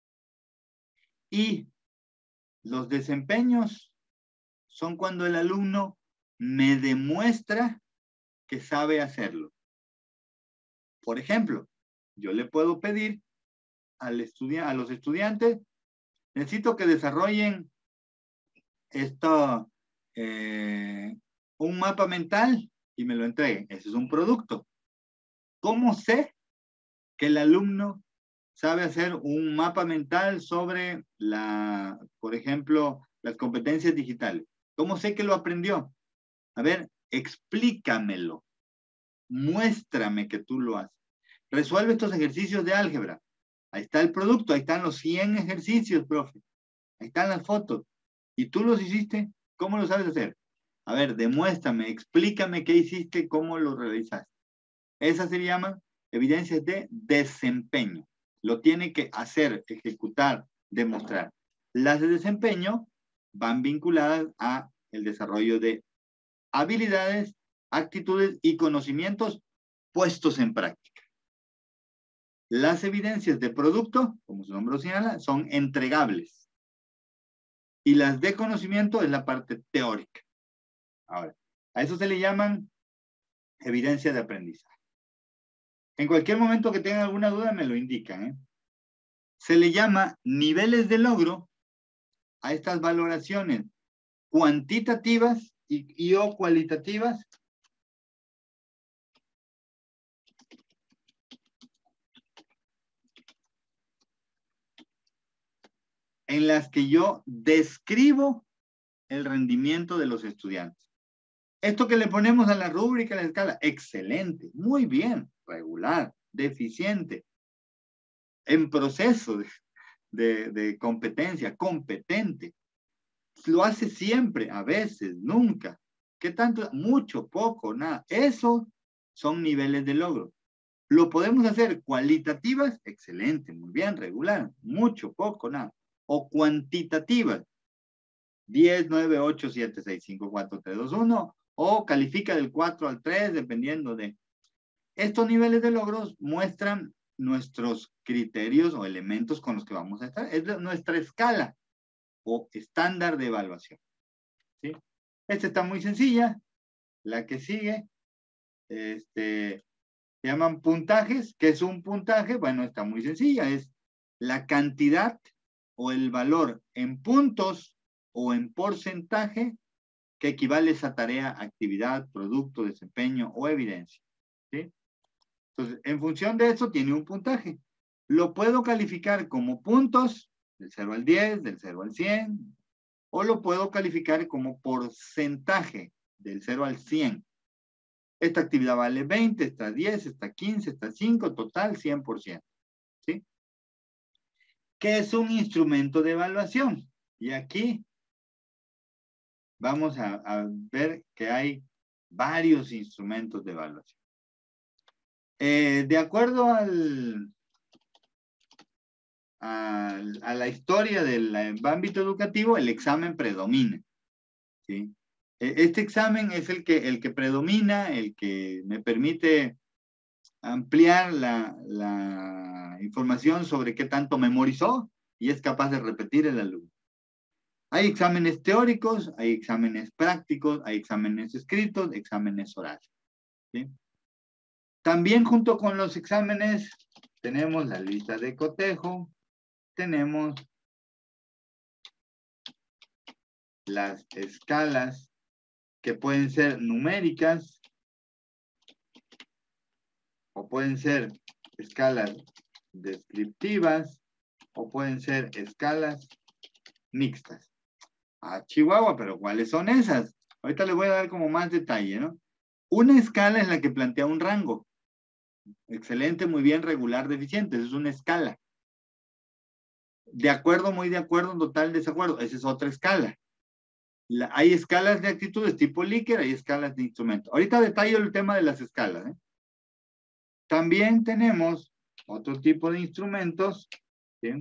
Y los desempeños son cuando el alumno me demuestra que sabe hacerlo. Por ejemplo, yo le puedo pedir al estudia- a los estudiantes, necesito que desarrollen esto, eh, un mapa mental y me lo entreguen. Ese es un producto. ¿Cómo sé que el alumno sabe hacer un mapa mental sobre, la, por ejemplo, las competencias digitales? ¿Cómo sé que lo aprendió? A ver, explícamelo. Muéstrame que tú lo haces. Resuelve estos ejercicios de álgebra. Ahí está el producto, ahí están los cien ejercicios, profe. Ahí están las fotos. ¿Y tú los hiciste? ¿Cómo lo sabes hacer? A ver, demuéstrame, explícame qué hiciste, cómo lo realizaste. Esas se llaman evidencias de desempeño. Lo tiene que hacer, ejecutar, demostrar. Las de desempeño van vinculadas a el desarrollo de habilidades, actitudes y conocimientos puestos en práctica. Las evidencias de producto, como su nombre lo señala, son entregables. Y las de conocimiento es la parte teórica. Ahora, a eso se le llaman evidencia de aprendizaje. En cualquier momento que tengan alguna duda me lo indican, ¿eh? Se le llama niveles de logro a estas valoraciones cuantitativas y, y o cualitativas en las que yo describo el rendimiento de los estudiantes. Esto que le ponemos a la rúbrica, a la escala, excelente, muy bien, regular, deficiente. en proceso de, de, de competencia, competente. Lo hace siempre, a veces, nunca. ¿Qué tanto? Mucho, poco, nada. Eso son niveles de logro. ¿Lo podemos hacer cualitativas? Excelente, muy bien, regular. Mucho, poco, nada. O cuantitativas. diez, nueve, ocho, siete, seis, cinco, cuatro, tres, dos, uno. O califica del cuatro al tres, dependiendo de... Estos niveles de logros muestran nuestros criterios o elementos con los que vamos a estar. Es nuestra escala o estándar de evaluación. ¿Sí? Esta está muy sencilla. La que sigue, este, se llaman puntajes. ¿Qué es un puntaje? Bueno, está muy sencilla. Es la cantidad o el valor en puntos o en porcentaje que equivale a esa tarea, actividad, producto, desempeño o evidencia. ¿Sí? Entonces, en función de eso tiene un puntaje. Lo puedo calificar como puntos, del cero al diez, del cero al cien, o lo puedo calificar como porcentaje, del cero al cien. Esta actividad vale veinte, esta diez, esta quince, esta cinco, total cien por ciento. ¿Sí? ¿Qué es un instrumento de evaluación? Y aquí vamos a, a ver que hay varios instrumentos de evaluación. Eh, de acuerdo al, al, a la historia del ámbito educativo, el examen predomina. ¿Sí? Este examen es el que, el que predomina, el que me permite ampliar la, la información sobre qué tanto memorizó y es capaz de repetir el alumno. Hay exámenes teóricos, hay exámenes prácticos, hay exámenes escritos, exámenes orales. ¿Sí? También junto con los exámenes tenemos la lista de cotejo, tenemos las escalas que pueden ser numéricas o pueden ser escalas descriptivas o pueden ser escalas mixtas. Ah, Chihuahua, pero ¿cuáles son esas? Ahorita les voy a dar como más detalle, ¿no? Una escala es la que plantea un rango. Excelente, muy bien, regular, deficiente. Esa es una escala. De acuerdo, muy de acuerdo, total, desacuerdo. Esa es otra escala. La, hay escalas de actitudes tipo Likert, hay escalas de instrumento. Ahorita detallo el tema de las escalas. ¿eh? También tenemos otro tipo de instrumentos, ¿sí?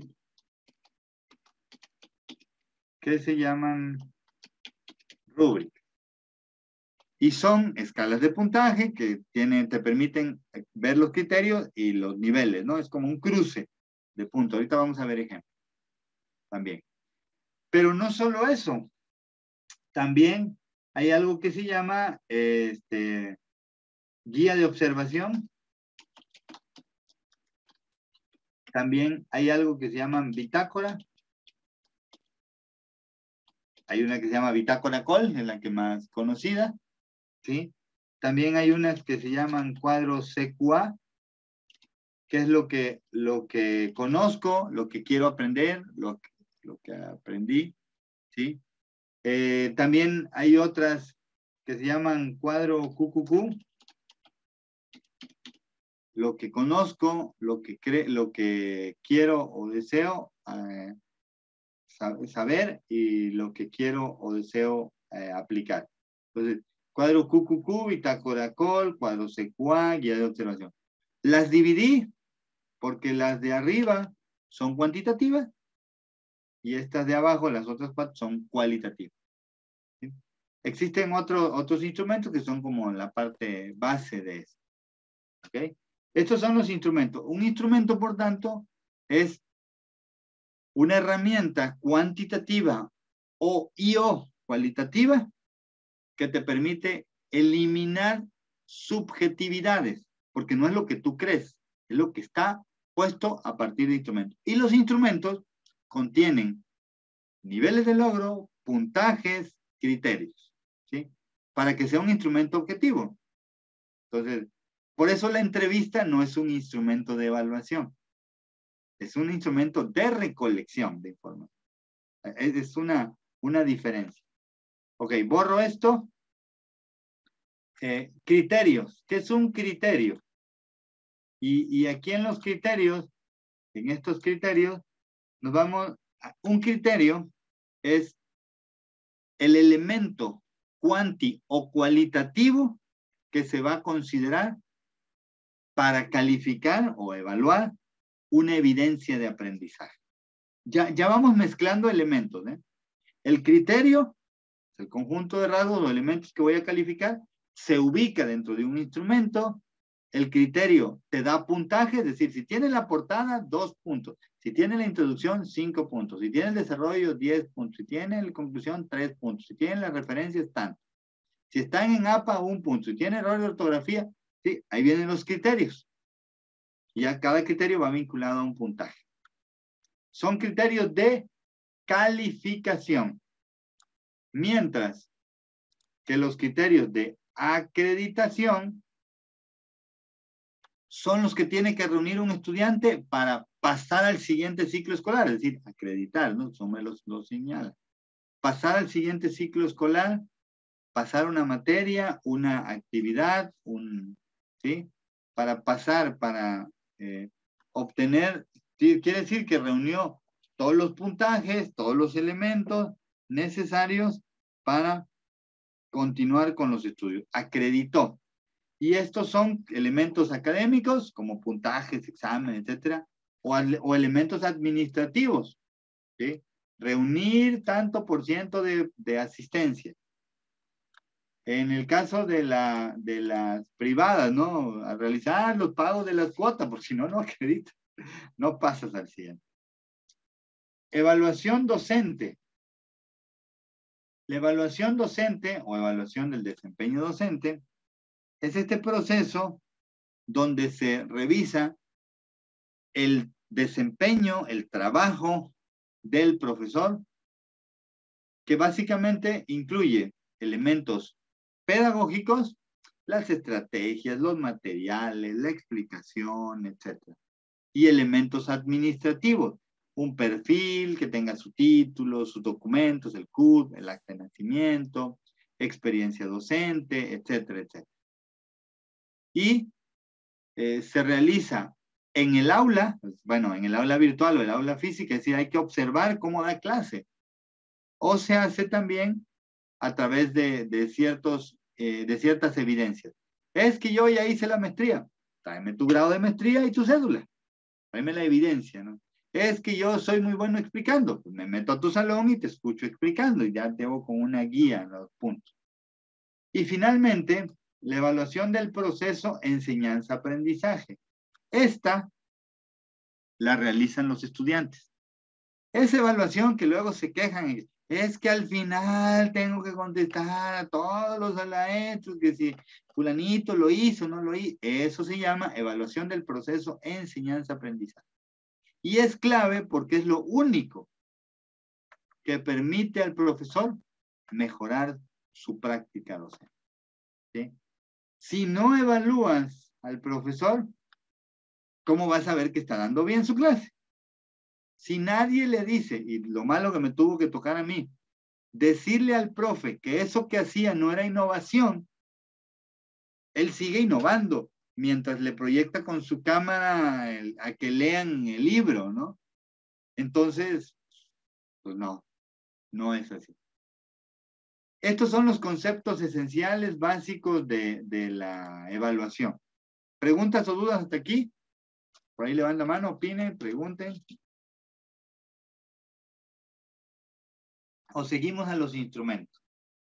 Que se llaman rúbricas. Y son escalas de puntaje que tienen, te permiten ver los criterios y los niveles, ¿no? Es como un cruce de puntos. Ahorita vamos a ver ejemplos también. Pero no solo eso. También hay algo que se llama este, guía de observación. También hay algo que se llama bitácora. Hay una que se llama bitácora Col, es la que más conocida. ¿Sí? También hay unas que se llaman cuadros C Q A, que es lo que, lo que conozco, lo que quiero aprender, lo que, lo que aprendí. ¿Sí? Eh, también hay otras que se llaman cuadro Q Q Q, lo que conozco, lo que, cre lo que quiero o deseo eh, saber y lo que quiero o deseo eh, aplicar. Entonces, cuadro Q Q Q, bitácora Col, cuadro C Q A, guía de observación. Las dividí porque las de arriba son cuantitativas y estas de abajo, las otras cuatro, son cualitativas. ¿Sí? Existen otro, otros instrumentos que son como la parte base de eso. ¿Okay? Estos son los instrumentos. Un instrumento, por tanto, es una herramienta cuantitativa o y o cualitativa que te permite eliminar subjetividades, porque no es lo que tú crees, es lo que está puesto a partir de instrumentos. Y los instrumentos contienen niveles de logro, puntajes, criterios, ¿sí? Para que sea un instrumento objetivo. Entonces, por eso la entrevista no es un instrumento de evaluación, es un instrumento de recolección de información. Es una, una diferencia. Ok, borro esto. Eh, criterios. ¿Qué es un criterio? Y, y aquí en los criterios En estos criterios, nos vamos a un criterio es el elemento cuanti o cualitativo que se va a considerar para calificar o evaluar una evidencia de aprendizaje. Ya, ya vamos mezclando elementos, ¿eh? El criterio, el conjunto de rasgos o elementos que voy a calificar, se ubica dentro de un instrumento. El criterio te da puntaje, es decir, si tiene la portada, dos puntos. Si tiene la introducción, cinco puntos. Si tiene el desarrollo, diez puntos. Si tiene la conclusión, tres puntos. Si tiene las referencias, tanto. Si están en A P A, un punto. Si tiene error de ortografía, sí, ahí vienen los criterios. Y ya cada criterio va vinculado a un puntaje. Son criterios de calificación. Mientras que los criterios de acreditación son los que tiene que reunir un estudiante para pasar al siguiente ciclo escolar, es decir, acreditar, ¿no? Eso me los, los señala. Pasar al siguiente ciclo escolar, pasar una materia, una actividad, un, ¿sí? Para pasar, para eh, obtener, ¿sí? Quiere decir que reunió todos los puntajes, todos los elementos necesarios para continuar con los estudios. Acreditó. Y estos son elementos académicos, como puntajes, exámenes, etcétera, o, o elementos administrativos, ¿sí? Reunir tanto por ciento de, de asistencia. En el caso de, la, de las privadas, ¿no? A realizar los pagos de las cuotas, porque si no, no acredita. No pasas al siguiente. Evaluación docente. La evaluación docente o evaluación del desempeño docente es este proceso donde se revisa el desempeño, el trabajo del profesor, que básicamente incluye elementos pedagógicos, las estrategias, los materiales, la explicación, etcétera. Y elementos administrativos, un perfil que tenga su título, sus documentos, el C U D, el acta de nacimiento, experiencia docente, etcétera, etcétera. Y eh, se realiza en el aula, bueno, en el aula virtual o el aula física, es decir, hay que observar cómo da clase. O se hace también a través de, de, ciertos, eh, de ciertas evidencias. Es que yo ya hice la maestría. Tráeme tu grado de maestría y tu cédula. Tráeme la evidencia, ¿no? Es que yo soy muy bueno explicando. Pues me meto a tu salón y te escucho explicando y ya te hago con una guía en los puntos. Y finalmente, la evaluación del proceso enseñanza-aprendizaje. Esta la realizan los estudiantes. Esa evaluación que luego se quejan, es que al final tengo que contestar a todos los maestros que si fulanito lo hizo, no lo hizo. Eso se llama evaluación del proceso enseñanza-aprendizaje. Y es clave porque es lo único que permite al profesor mejorar su práctica docente. ¿Sí? Si no evalúas al profesor, ¿cómo vas a ver que está dando bien su clase? Si nadie le dice, y lo malo que me tuvo que tocar a mí, decirle al profe que eso que hacía no era innovación, él sigue innovando mientras le proyecta con su cámara el, a que lean el libro, ¿no? Entonces, pues no, no es así. Estos son los conceptos esenciales básicos de, de la evaluación. ¿Preguntas o dudas hasta aquí? Por ahí levanten la mano, opinen, pregunten. O seguimos a los instrumentos.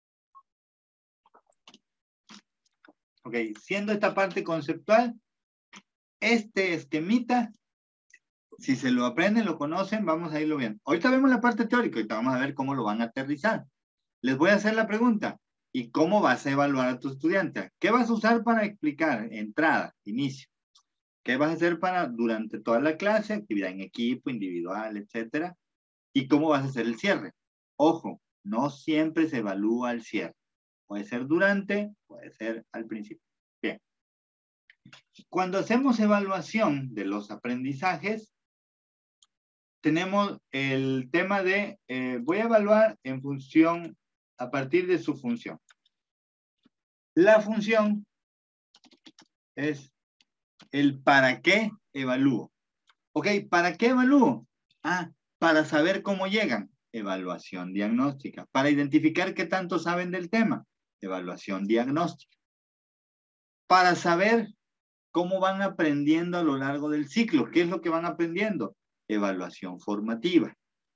Ok, siendo esta parte conceptual, este esquemita, si se lo aprenden, lo conocen, vamos a irlo viendo. Ahorita vemos la parte teórica, ahorita vamos a ver cómo lo van a aterrizar. Les voy a hacer la pregunta, ¿y cómo vas a evaluar a tu estudiante? ¿Qué vas a usar para explicar? Entrada, inicio. ¿Qué vas a hacer para durante toda la clase? Actividad en equipo, individual, etcétera. ¿Y cómo vas a hacer el cierre? Ojo, no siempre se evalúa el cierre. Puede ser durante, puede ser al principio. Bien. Cuando hacemos evaluación de los aprendizajes, tenemos el tema de, eh, voy a evaluar en función, a partir de su función. La función es el para qué evalúo. Ok, ¿para qué evalúo? Ah, para saber cómo llegan. Evaluación diagnóstica. Para identificar qué tanto saben del tema. Evaluación diagnóstica. Para saber cómo van aprendiendo a lo largo del ciclo. ¿Qué es lo que van aprendiendo? Evaluación formativa.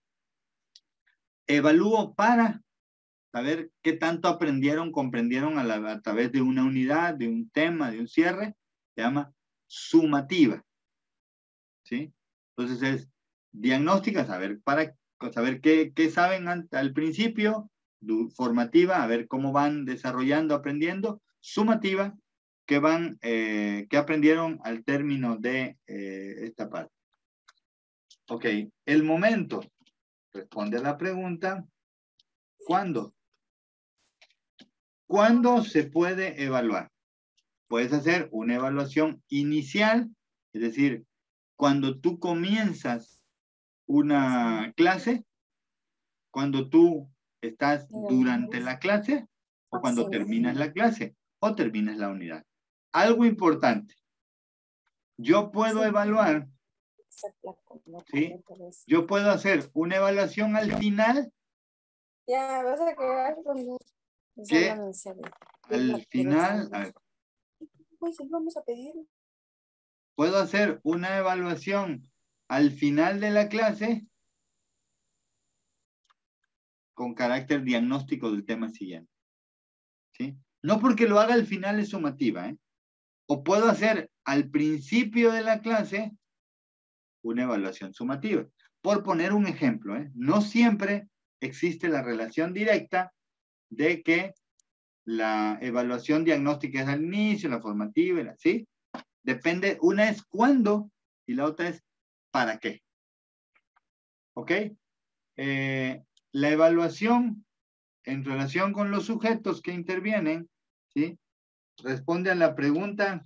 Evalúo para saber qué tanto aprendieron, comprendieron a, la, a través de una unidad, de un tema, de un cierre. Se llama sumativa. ¿Sí? Entonces es diagnóstica, saber, para, saber qué, qué saben al, al principio. Formativa, a ver cómo van desarrollando, aprendiendo. Sumativa, que van, eh, que aprendieron al término de eh, esta parte. Ok, el momento. Responde a la pregunta. ¿Cuándo? ¿Cuándo se puede evaluar? Puedes hacer una evaluación inicial, es decir, cuando tú comienzas una clase, cuando tú estás durante la clase, o cuando terminas la clase, o terminas la unidad. Algo importante. Yo puedo evaluar, ¿sí? Yo puedo hacer una evaluación al final. Ya, vas a quedar con que al final, a ver, pues vamos a pedir. puedo hacer una evaluación al final de la clase con carácter diagnóstico del tema siguiente. ¿Sí? No porque lo haga al final es sumativa, ¿eh? O puedo hacer al principio de la clase una evaluación sumativa. Por poner un ejemplo, ¿eh? No siempre existe la relación directa de que la evaluación diagnóstica es al inicio, la formativa, ¿sí? Depende, una es cuándo y la otra es para qué. ¿Ok? Eh, la evaluación en relación con los sujetos que intervienen, ¿sí? Responde a la pregunta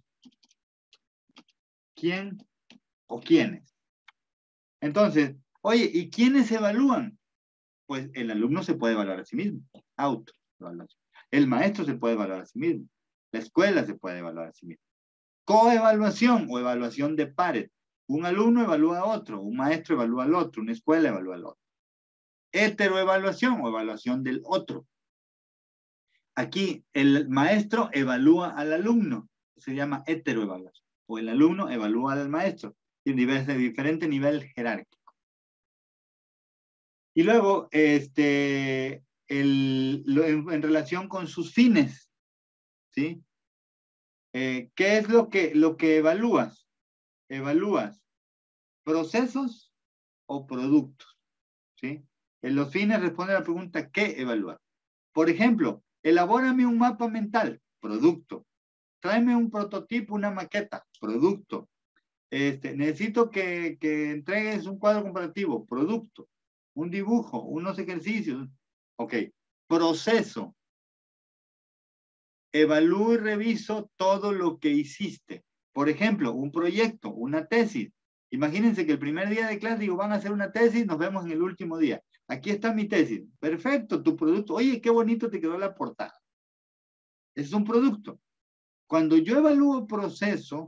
¿quién o quiénes? Entonces, oye, ¿y quiénes evalúan? Pues el alumno se puede evaluar a sí mismo, autoevaluación. El maestro se puede evaluar a sí mismo. La escuela se puede evaluar a sí mismo. Coevaluación o evaluación de pares. Un alumno evalúa a otro, un maestro evalúa al otro, una escuela evalúa al otro. Heteroevaluación o evaluación del otro. Aquí el maestro evalúa al alumno, se llama heteroevaluación. O el alumno evalúa al maestro, en diferente nivel jerárquico. Y luego, este, el, lo, en, en relación con sus fines, ¿sí? Eh, ¿Qué es lo que, lo que evalúas? Evalúas procesos o productos, ¿sí? En los fines responde a la pregunta ¿qué evaluar? Por ejemplo, elabórame un mapa mental, producto. Tráeme un prototipo, una maqueta, producto. Este, necesito que, que entregues un cuadro comparativo, producto. Un dibujo, unos ejercicios. Ok, proceso. Evalúo y reviso todo lo que hiciste. Por ejemplo, un proyecto, una tesis. Imagínense que el primer día de clase digo, van a hacer una tesis, nos vemos en el último día. Aquí está mi tesis. Perfecto, tu producto. Oye, qué bonito te quedó la portada. Es un producto. Cuando yo evalúo proceso,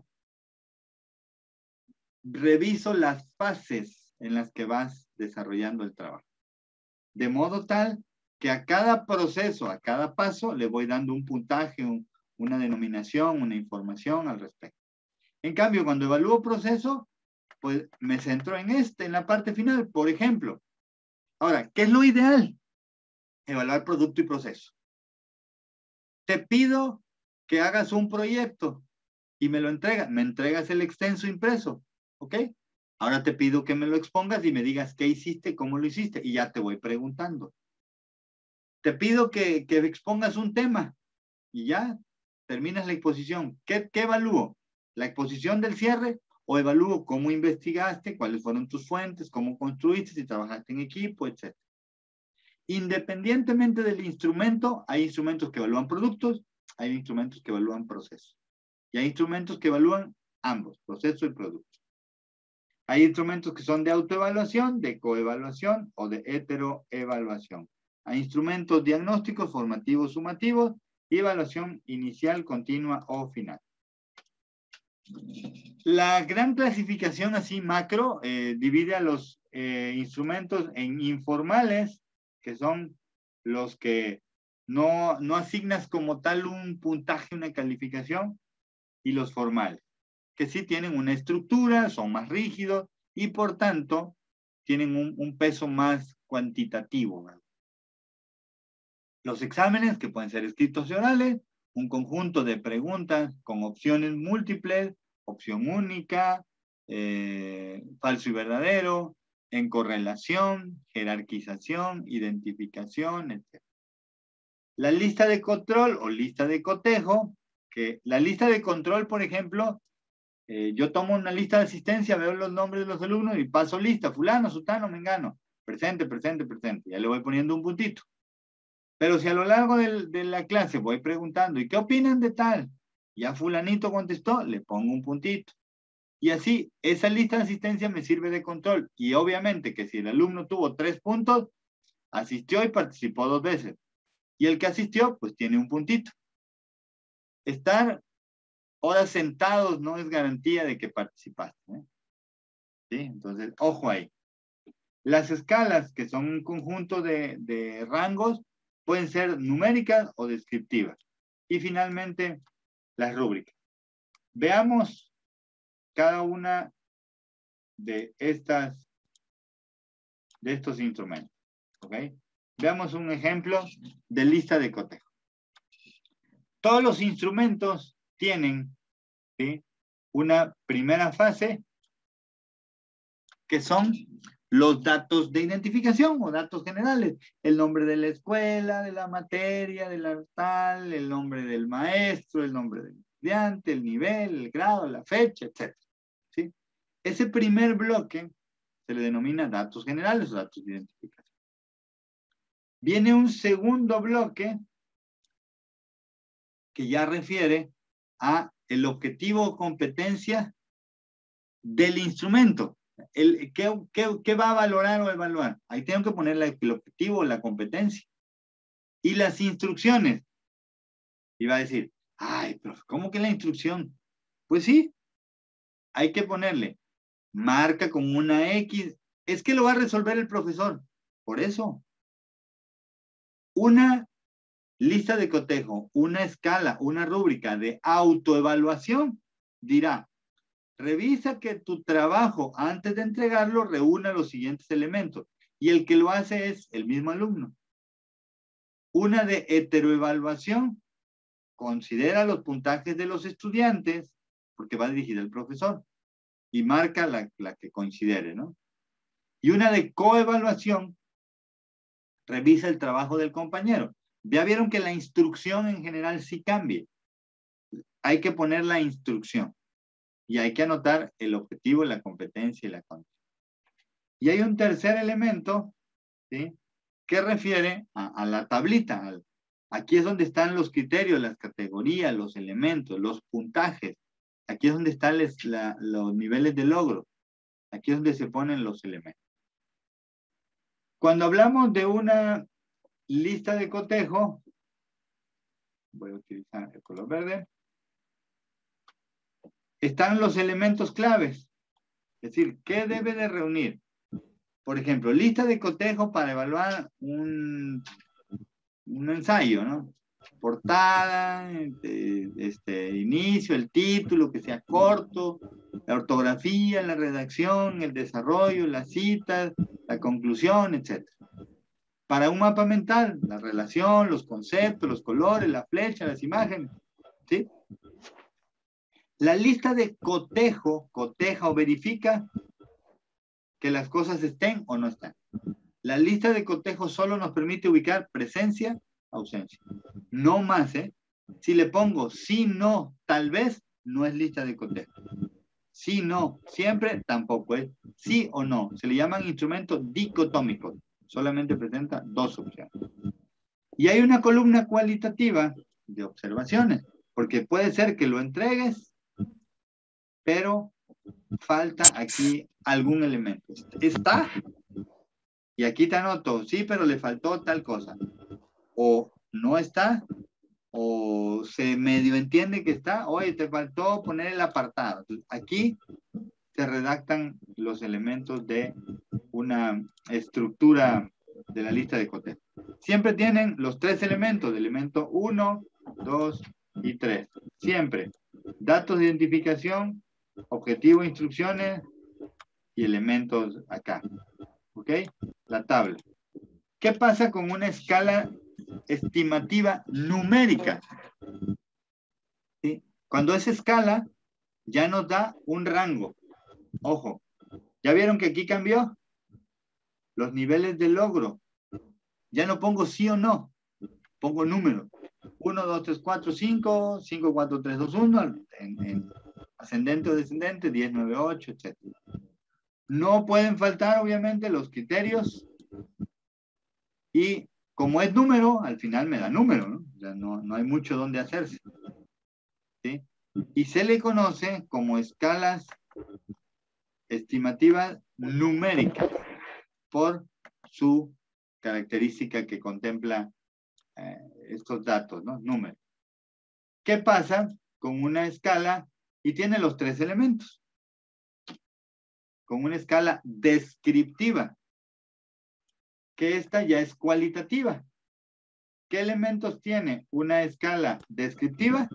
reviso las fases en las que vas desarrollando el trabajo. De modo tal que a cada proceso, a cada paso, le voy dando un puntaje, un, una denominación, una información al respecto. En cambio, cuando evalúo proceso, pues me centro en este, en la parte final, por ejemplo. Ahora, ¿qué es lo ideal? Evaluar producto y proceso. Te pido que hagas un proyecto y me lo entregas. Me entregas el extenso impreso, ¿ok? Ahora te pido que me lo expongas y me digas qué hiciste, cómo lo hiciste, y ya te voy preguntando. Te pido que, que expongas un tema y ya terminas la exposición. ¿Qué, qué evalúo? ¿La exposición del cierre o evalúo cómo investigaste, cuáles fueron tus fuentes, cómo construiste, si trabajaste en equipo, etcétera? Independientemente del instrumento, hay instrumentos que evalúan productos, hay instrumentos que evalúan procesos. Y hay instrumentos que evalúan ambos, proceso y producto. Hay instrumentos que son de autoevaluación, de coevaluación o de heteroevaluación. Hay instrumentos diagnósticos, formativos, sumativos y evaluación inicial, continua o final. La gran clasificación así macro eh, divide a los eh, instrumentos en informales, que son los que no, no asignas como tal un puntaje, una calificación, y los formales, que sí tienen una estructura, son más rígidos y por tanto tienen un, un peso más cuantitativo, ¿verdad? Los exámenes, que pueden ser escritos y orales, un conjunto de preguntas con opciones múltiples, opción única, eh, falso y verdadero, en correlación, jerarquización, identificación, etcétera. La lista de control o lista de cotejo, que la lista de control, por ejemplo, eh, yo tomo una lista de asistencia, veo los nombres de los alumnos y paso lista, fulano, sutano, mengano, presente, presente, presente, ya le voy poniendo un puntito. Pero si a lo largo del, de la clase voy preguntando, ¿y qué opinan de tal? Ya fulanito contestó, le pongo un puntito. Y así, esa lista de asistencia me sirve de control. Y obviamente que si el alumno tuvo tres puntos, asistió y participó dos veces. Y el que asistió, pues tiene un puntito. Estar horas sentados no es garantía de que participaste, ¿eh? ¿Sí? Entonces, ojo ahí. Las escalas, que son un conjunto de, de rangos, pueden ser numéricas o descriptivas. Y finalmente, las rúbricas. Veamos cada una de estas, de estos instrumentos. ¿Ok? Veamos un ejemplo de lista de cotejo. Todos los instrumentos tienen, ¿sí?, una primera fase que son los datos de identificación o datos generales. El nombre de la escuela, de la materia, de la tal, el nombre del maestro, el nombre del estudiante, el nivel, el grado, la fecha, etcétera. ¿Sí? Ese primer bloque se le denomina datos generales o datos de identificación. Viene un segundo bloque que ya refiere a el objetivo o competencia del instrumento. El, ¿qué, qué, ¿Qué va a valorar o evaluar? Ahí tengo que poner la, el objetivo o la competencia. Y las instrucciones. Y va a decir, ay, pero ¿cómo que la instrucción? Pues sí, hay que ponerle marca con una X. Es que lo va a resolver el profesor. Por eso. Una lista de cotejo, una escala, una rúbrica de autoevaluación dirá, revisa que tu trabajo antes de entregarlo reúna los siguientes elementos. Y el que lo hace es el mismo alumno. Una de heteroevaluación considera los puntajes de los estudiantes porque va dirigida al profesor y marca la, la que considere, ¿no? Y una de coevaluación revisa el trabajo del compañero. Ya vieron que la instrucción en general sí cambia. Hay que poner la instrucción. Y hay que anotar el objetivo, la competencia y la condición. Y hay un tercer elemento, ¿sí?, que refiere a, a la tablita. Al, aquí es donde están los criterios, las categorías, los elementos, los puntajes. Aquí es donde están les, la, los niveles de logro. Aquí es donde se ponen los elementos. Cuando hablamos de una lista de cotejo, voy a utilizar el color verde, están los elementos claves. Es decir, ¿qué debe de reunir? Por ejemplo, lista de cotejo para evaluar un, un ensayo, ¿no? Portada, este, este, inicio, el título, que sea corto, la ortografía, la redacción, el desarrollo, las citas, la conclusión, etcétera. Para un mapa mental, la relación, los conceptos, los colores, la flecha, las imágenes, ¿sí? La lista de cotejo, coteja o verifica que las cosas estén o no están. La lista de cotejo solo nos permite ubicar presencia, ausencia. No más, ¿eh? Si le pongo sí, no, tal vez, no es lista de cotejo. Sí, no, siempre, tampoco es. Sí o no. Se le llaman instrumentos dicotómicos. Solamente presenta dos opciones. Y hay una columna cualitativa de observaciones, porque puede ser que lo entregues, pero falta aquí algún elemento. Está, y aquí te anoto, sí, pero le faltó tal cosa. O no está, o se medio entiende que está, oye, te faltó poner el apartado. Entonces, aquí se redactan los elementos de una estructura de la lista de cotejo. Siempre tienen los tres elementos, elemento uno, dos y tres. Siempre. Datos de identificación, objetivo, instrucciones y elementos acá. ¿Ok? La tabla. ¿Qué pasa con una escala estimativa numérica? ¿Sí? Cuando es escala, ya nos da un rango. Ojo, ¿ya vieron que aquí cambió? Los niveles de logro. Ya no pongo sí o no, pongo número. uno, dos, tres, cuatro, cinco, cinco, cuatro, tres, dos, uno, en, en ascendente o descendente, diez, nueve, ocho, etcétera. No pueden faltar, obviamente, los criterios. Y como es número, al final me da número, ¿no? O sea, no, no hay mucho donde hacerse. ¿Sí? Y se le conoce como escalas estimativas numéricas por su característica que contempla eh, estos datos, ¿no? Números. ¿Qué pasa con una escala y tiene los tres elementos? Con una escala descriptiva, que esta ya es cualitativa. ¿Qué elementos tiene una escala descriptiva?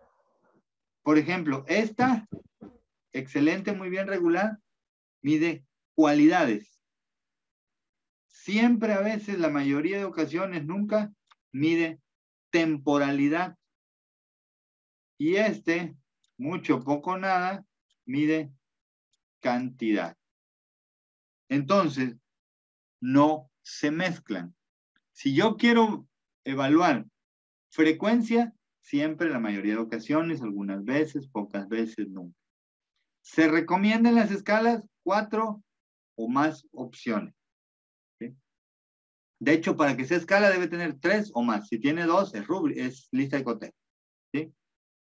Por ejemplo, esta, excelente, muy bien, regular, mide cualidades. Siempre, a veces, la mayoría de ocasiones, nunca, mide temporalidad. Y este, mucho, poco, nada, mide cantidad. Entonces, no se mezclan. Si yo quiero evaluar frecuencia, siempre, la mayoría de ocasiones, algunas veces, pocas veces, nunca. Se recomiendan las escalas cuatro o más opciones. ¿Sí? De hecho, para que sea escala debe tener tres o más. Si tiene dos, es, rubri, es lista de cotejo. ¿Sí?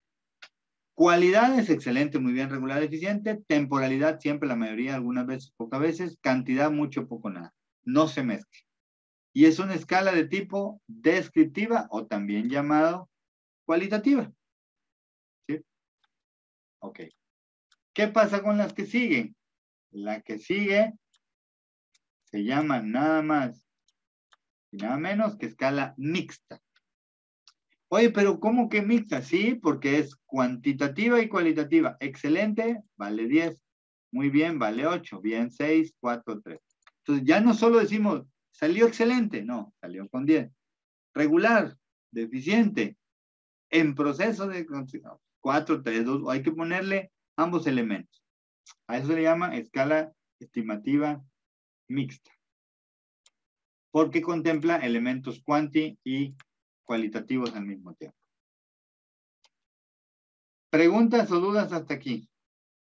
Cualidades, excelente, muy bien, regular, eficiente. Temporalidad, siempre, la mayoría, algunas veces, pocas veces. Cantidad, mucho, poco, nada. No se mezcla. Y es una escala de tipo descriptiva o también llamado cualitativa. ¿Sí? Ok. ¿Qué pasa con las que siguen? La que sigue se llama nada más y nada menos que escala mixta. Oye, pero ¿cómo que mixta? Sí, porque es cuantitativa y cualitativa. Excelente, vale diez. Muy bien, vale ocho. Bien, seis, cuatro, tres. Entonces ya no solo decimos, salió excelente. No, salió con diez. Regular, deficiente, en proceso de cuatro, tres, dos. Hay que ponerle ambos elementos. A eso se le llama escala estimativa mixta. Porque contempla elementos cuanti y cualitativos al mismo tiempo. ¿Preguntas o dudas hasta aquí?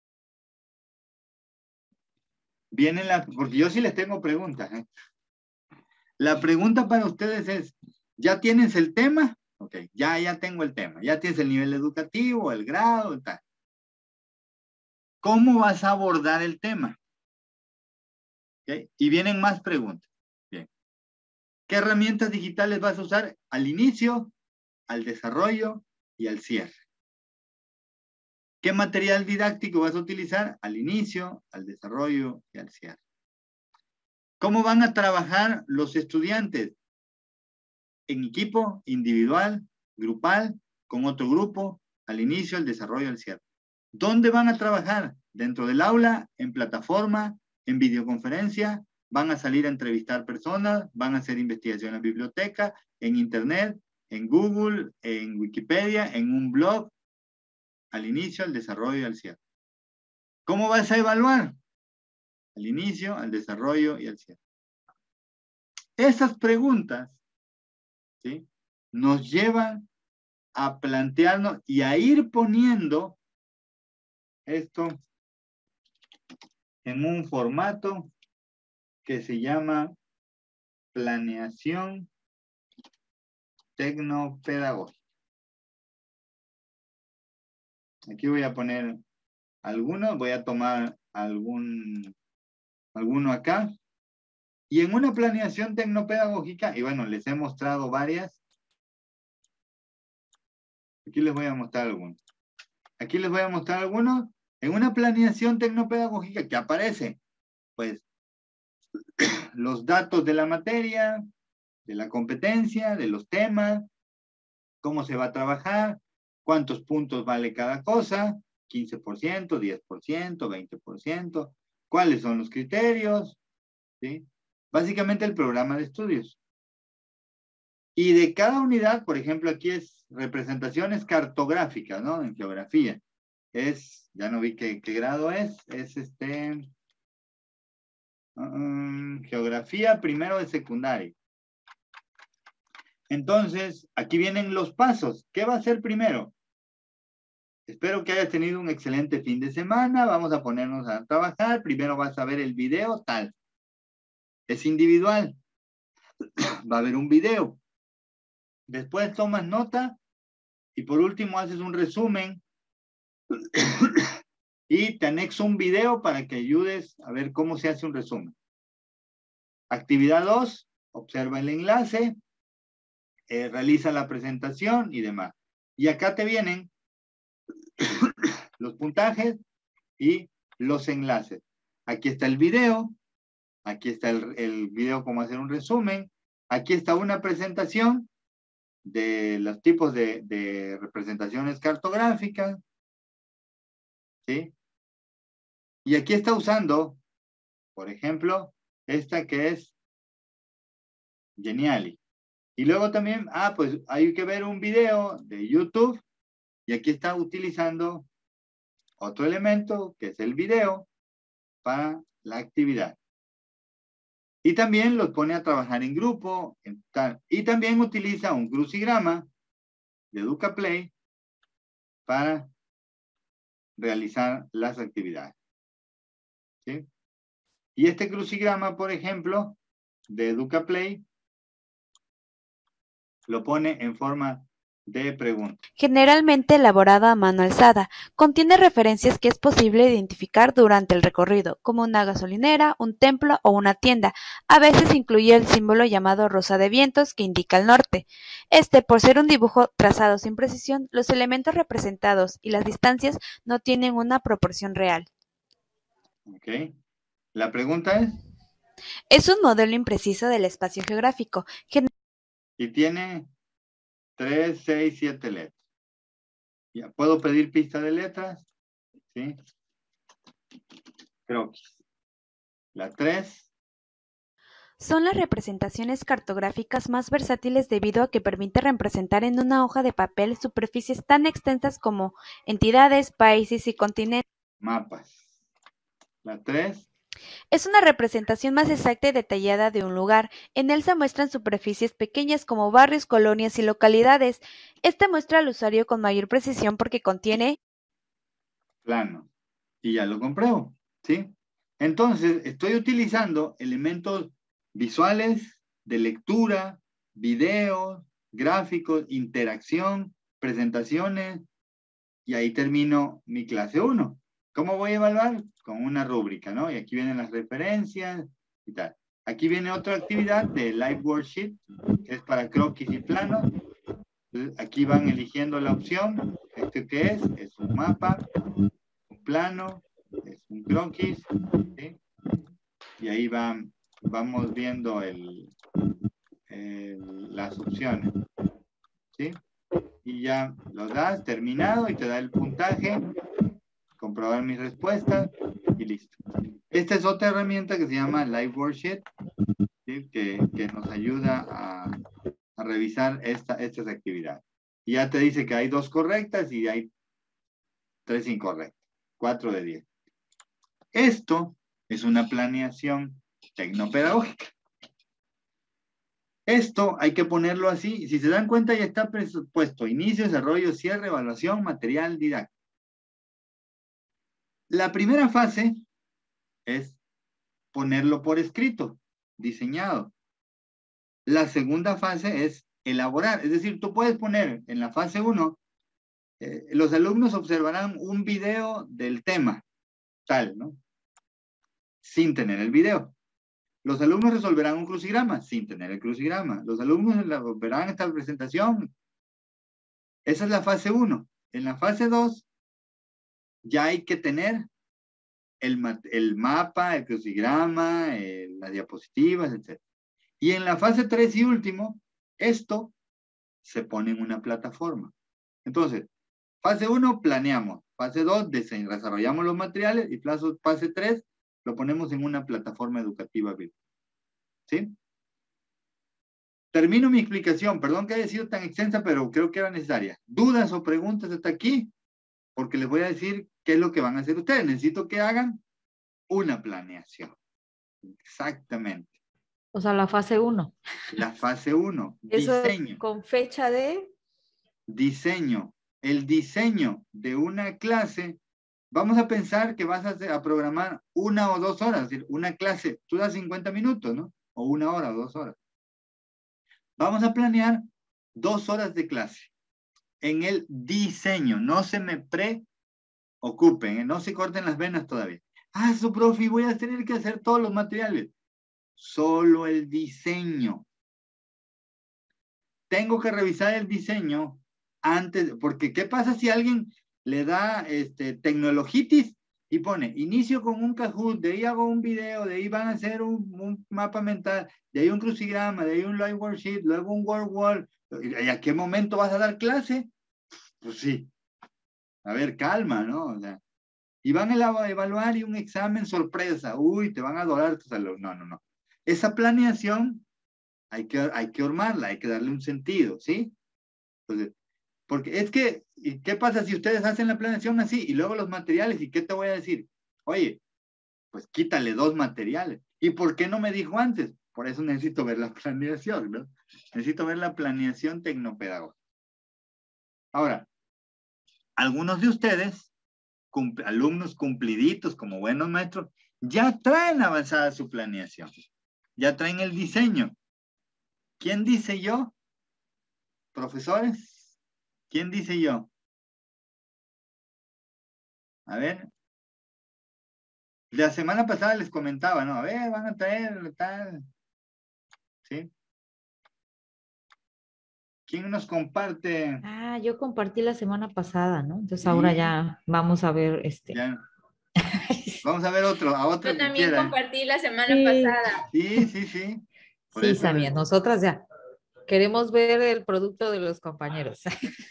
Vienen las, porque yo sí les tengo preguntas. ¿eh? La pregunta para ustedes es, ¿ya tienes el tema? Ok, ya, ya tengo el tema. Ya tienes el nivel educativo, el grado y tal. ¿Cómo vas a abordar el tema? ¿Okay? Y vienen más preguntas. Bien. ¿Qué herramientas digitales vas a usar al inicio, al desarrollo y al cierre? ¿Qué material didáctico vas a utilizar al inicio, al desarrollo y al cierre? ¿Cómo van a trabajar los estudiantes? En equipo, individual, grupal, con otro grupo, al inicio, al desarrollo, al cierre. ¿Dónde van a trabajar? Dentro del aula, en plataforma, en videoconferencia, van a salir a entrevistar personas, van a hacer investigación en biblioteca, en internet, en Google, en Wikipedia, en un blog, al inicio, al desarrollo y al cierre. ¿Cómo vas a evaluar? Al inicio, al desarrollo y al cierre. Esas preguntas, ¿sí?, nos llevan a plantearnos y a ir poniendo esto en un formato que se llama planeación tecnopedagógica. Aquí voy a poner algunos, voy a tomar algún, alguno acá. Y en una planeación tecnopedagógica, y bueno, les he mostrado varias, Aquí les voy a mostrar algunos. Aquí les voy a mostrar algunos. En una planeación tecnopedagógica que aparece, pues, los datos de la materia, de la competencia, de los temas, cómo se va a trabajar, cuántos puntos vale cada cosa, quince por ciento, diez por ciento, veinte por ciento, cuáles son los criterios, ¿sí? Básicamente el programa de estudios. Y de cada unidad, por ejemplo, aquí es representaciones cartográficas, ¿no? En geografía. Es, ya no vi qué, qué grado es, es este, um, geografía primero de secundaria. Entonces, aquí vienen los pasos. ¿Qué va a ser primero? Espero que hayas tenido un excelente fin de semana. Vamos a ponernos a trabajar. Primero vas a ver el video, tal. Es individual. Va a haber un video. Después tomas nota. Y por último haces un resumen. Y te anexo un video para que ayudes a ver cómo se hace un resumen. Actividad dos. Observa el enlace. Eh, realiza la presentación y demás. Y acá te vienen los puntajes y los enlaces. Aquí está el video. Aquí está el, el video cómo hacer un resumen. Aquí está una presentación de los tipos de, de representaciones cartográficas. ¿Sí? Y aquí está usando, por ejemplo, esta que es Geniali. Y luego también, ah, pues hay que ver un video de YouTube. Y aquí está utilizando otro elemento, que es el video, para la actividad. Y también los pone a trabajar en grupo. En tal. Y también utiliza un crucigrama de EducaPlay para realizar las actividades. ¿Sí? Y este crucigrama, por ejemplo, de EducaPlay, lo pone en forma de pregunta. Generalmente elaborada a mano alzada, contiene referencias que es posible identificar durante el recorrido, como una gasolinera, un templo o una tienda. A veces incluye el símbolo llamado rosa de vientos que indica el norte. Este, por ser un dibujo trazado sin precisión, los elementos representados y las distancias no tienen una proporción real. Ok. La pregunta es. Es un modelo impreciso del espacio geográfico. Gen- y tiene tres, seis, siete letras. Ya, ¿puedo pedir pista de letras? ¿Sí? Croquis. La tres. Son las representaciones cartográficas más versátiles debido a que permite representar en una hoja de papel superficies tan extensas como entidades, países y continentes. Mapas. La tres. Es una representación más exacta y detallada de un lugar. En él se muestran superficies pequeñas como barrios, colonias y localidades. Esta muestra al usuario con mayor precisión porque contiene plano. Y ya lo compruebo. ¿Sí? Entonces, estoy utilizando elementos visuales, de lectura, videos, gráficos, interacción, presentaciones, y ahí termino mi clase uno. ¿Cómo voy a evaluar? Con una rúbrica, ¿no? Y aquí vienen las referencias y tal. Aquí viene otra actividad de Live Worksheet, que es para croquis y planos. Entonces, aquí van eligiendo la opción. ¿Este qué es? Es un mapa, un plano, es un croquis, ¿sí? Y ahí van, vamos viendo el, el, las opciones, ¿sí? Y ya lo das, terminado, y te da el puntaje, comprobar mis respuestas, y listo. Esta es otra herramienta que se llama Live Worksheet, ¿sí? que, que nos ayuda a, a revisar esta, estas actividades. Y ya te dice que hay dos correctas y hay tres incorrectas. cuatro de diez. Esto es una planeación tecnopedagógica. Esto hay que ponerlo así. Si se dan cuenta, ya está puesto inicio, desarrollo, cierre, evaluación, material didáctico. La primera fase es ponerlo por escrito, diseñado. La segunda fase es elaborar. Es decir, tú puedes poner en la fase uno, eh, los alumnos observarán un video del tema, tal, ¿no? Sin tener el video. Los alumnos resolverán un crucigrama sin tener el crucigrama. Los alumnos verán esta presentación. Esa es la fase uno. En la fase dos, ya hay que tener el, ma- el mapa, el crucigrama, eh, las diapositivas, etcétera. Y en la fase tres y último, esto se pone en una plataforma. Entonces, fase uno, planeamos. Fase dos, desarrollamos los materiales. Y fase fase tres, lo ponemos en una plataforma educativa virtual. ¿Sí? Termino mi explicación. Perdón que haya sido tan extensa, pero creo que era necesaria. ¿Dudas o preguntas hasta aquí? Porque les voy a decir qué es lo que van a hacer ustedes. Necesito que hagan una planeación. Exactamente. O sea, la fase uno. La fase uno, Eso diseño. con fecha de... Diseño. El diseño de una clase, vamos a pensar que vas a, hacer, a programar una o dos horas, es decir, una clase, tú das cincuenta minutos, ¿no? O una hora o dos horas. Vamos a planear dos horas de clase en el diseño. No se me preocupen, ¿eh? No se corten las venas todavía. Ah, su profe, voy a tener que hacer todos los materiales. Solo el diseño. Tengo que revisar el diseño antes, porque ¿qué pasa si alguien le da este, tecnologitis y pone, inicio con un Kahoot, de ahí hago un video, de ahí van a hacer un, un mapa mental, de ahí un crucigrama, de ahí un live worksheet, luego un word wall, ¿y a qué momento vas a dar clase? Pues sí. A ver, calma, ¿no? O sea, y van a evaluar y un examen sorpresa, uy, te van a adorar tus alumnos. No, no, no. Esa planeación hay que, hay que armarla, hay que darle un sentido, ¿sí? Entonces, porque es que, ¿y qué pasa si ustedes hacen la planeación así y luego los materiales? ¿Y qué te voy a decir? Oye, pues quítale dos materiales. ¿Y por qué no me dijo antes? Por eso necesito ver la planeación, ¿no? Necesito ver la planeación tecnopedagógica. Ahora, algunos de ustedes, cum- alumnos cumpliditos como buenos maestros, ya traen avanzada su planeación. Ya traen el diseño. ¿Quién dice yo? ¿Profesores? ¿Quién dice yo? A ver. La semana pasada les comentaba, ¿no? A ver, van a traer tal. ¿Sí? ¿Quién nos comparte? Ah, yo compartí la semana pasada, ¿no? Entonces Sí. ahora ya vamos a ver este. Ya. Vamos a ver otro, a otro Yo que también quiera. compartí la semana Sí. pasada. Sí, sí, sí. Por Sí, eso Samia, les- nosotras ya queremos ver el producto de los compañeros.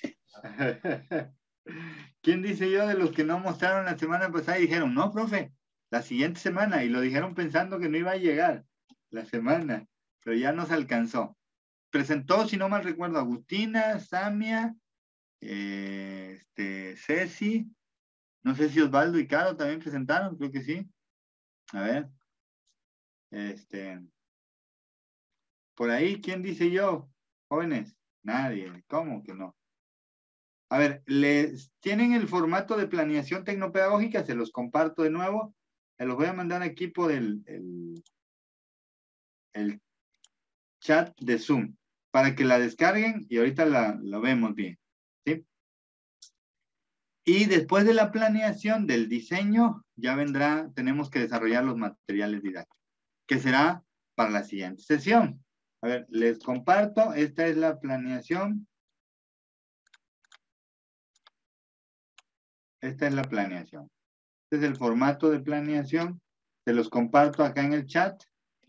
¿Quién dice yo de los que no mostraron la semana pasada y dijeron, no, profe, la siguiente semana? Y lo dijeron pensando que no iba a llegar la semana, pero ya nos alcanzó. Presentó, si no mal recuerdo, Agustina, Samia, eh, este, Ceci, no sé si Osvaldo y Caro también presentaron, creo que sí. A ver. Este. Por ahí, ¿quién dice yo? Jóvenes, nadie. ¿Cómo que no? A ver, les tienen el formato de planeación tecnopedagógica, se los comparto de nuevo. Se los voy a mandar aquí por el, el, el chat de Zoom para que la descarguen y ahorita la, la vemos bien. ¿Sí? Y después de la planeación del diseño, ya vendrá, tenemos que desarrollar los materiales didácticos, que será para la siguiente sesión. A ver, les comparto, esta es la planeación. Esta es la planeación. Este es el formato de planeación. Se los comparto acá en el chat.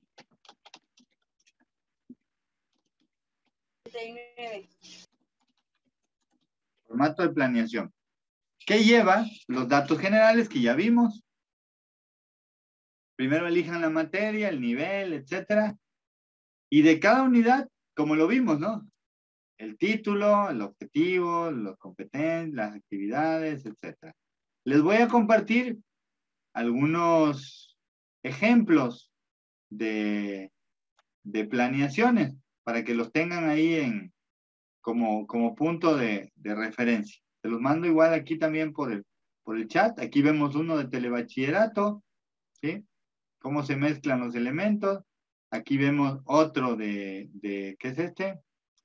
Formato de planeación. ¿Qué lleva? Los datos generales que ya vimos. Primero elijan la materia, el nivel, etcétera. Y de cada unidad, como lo vimos, ¿no? El título, el objetivo, los competencias, las actividades, etcétera. Les voy a compartir algunos ejemplos de, de planeaciones para que los tengan ahí en, como, como punto de, de referencia. Se los mando igual aquí también por el, por el chat. Aquí vemos uno de telebachillerato, ¿sí? Cómo se mezclan los elementos. Aquí vemos otro de, de ¿qué es este?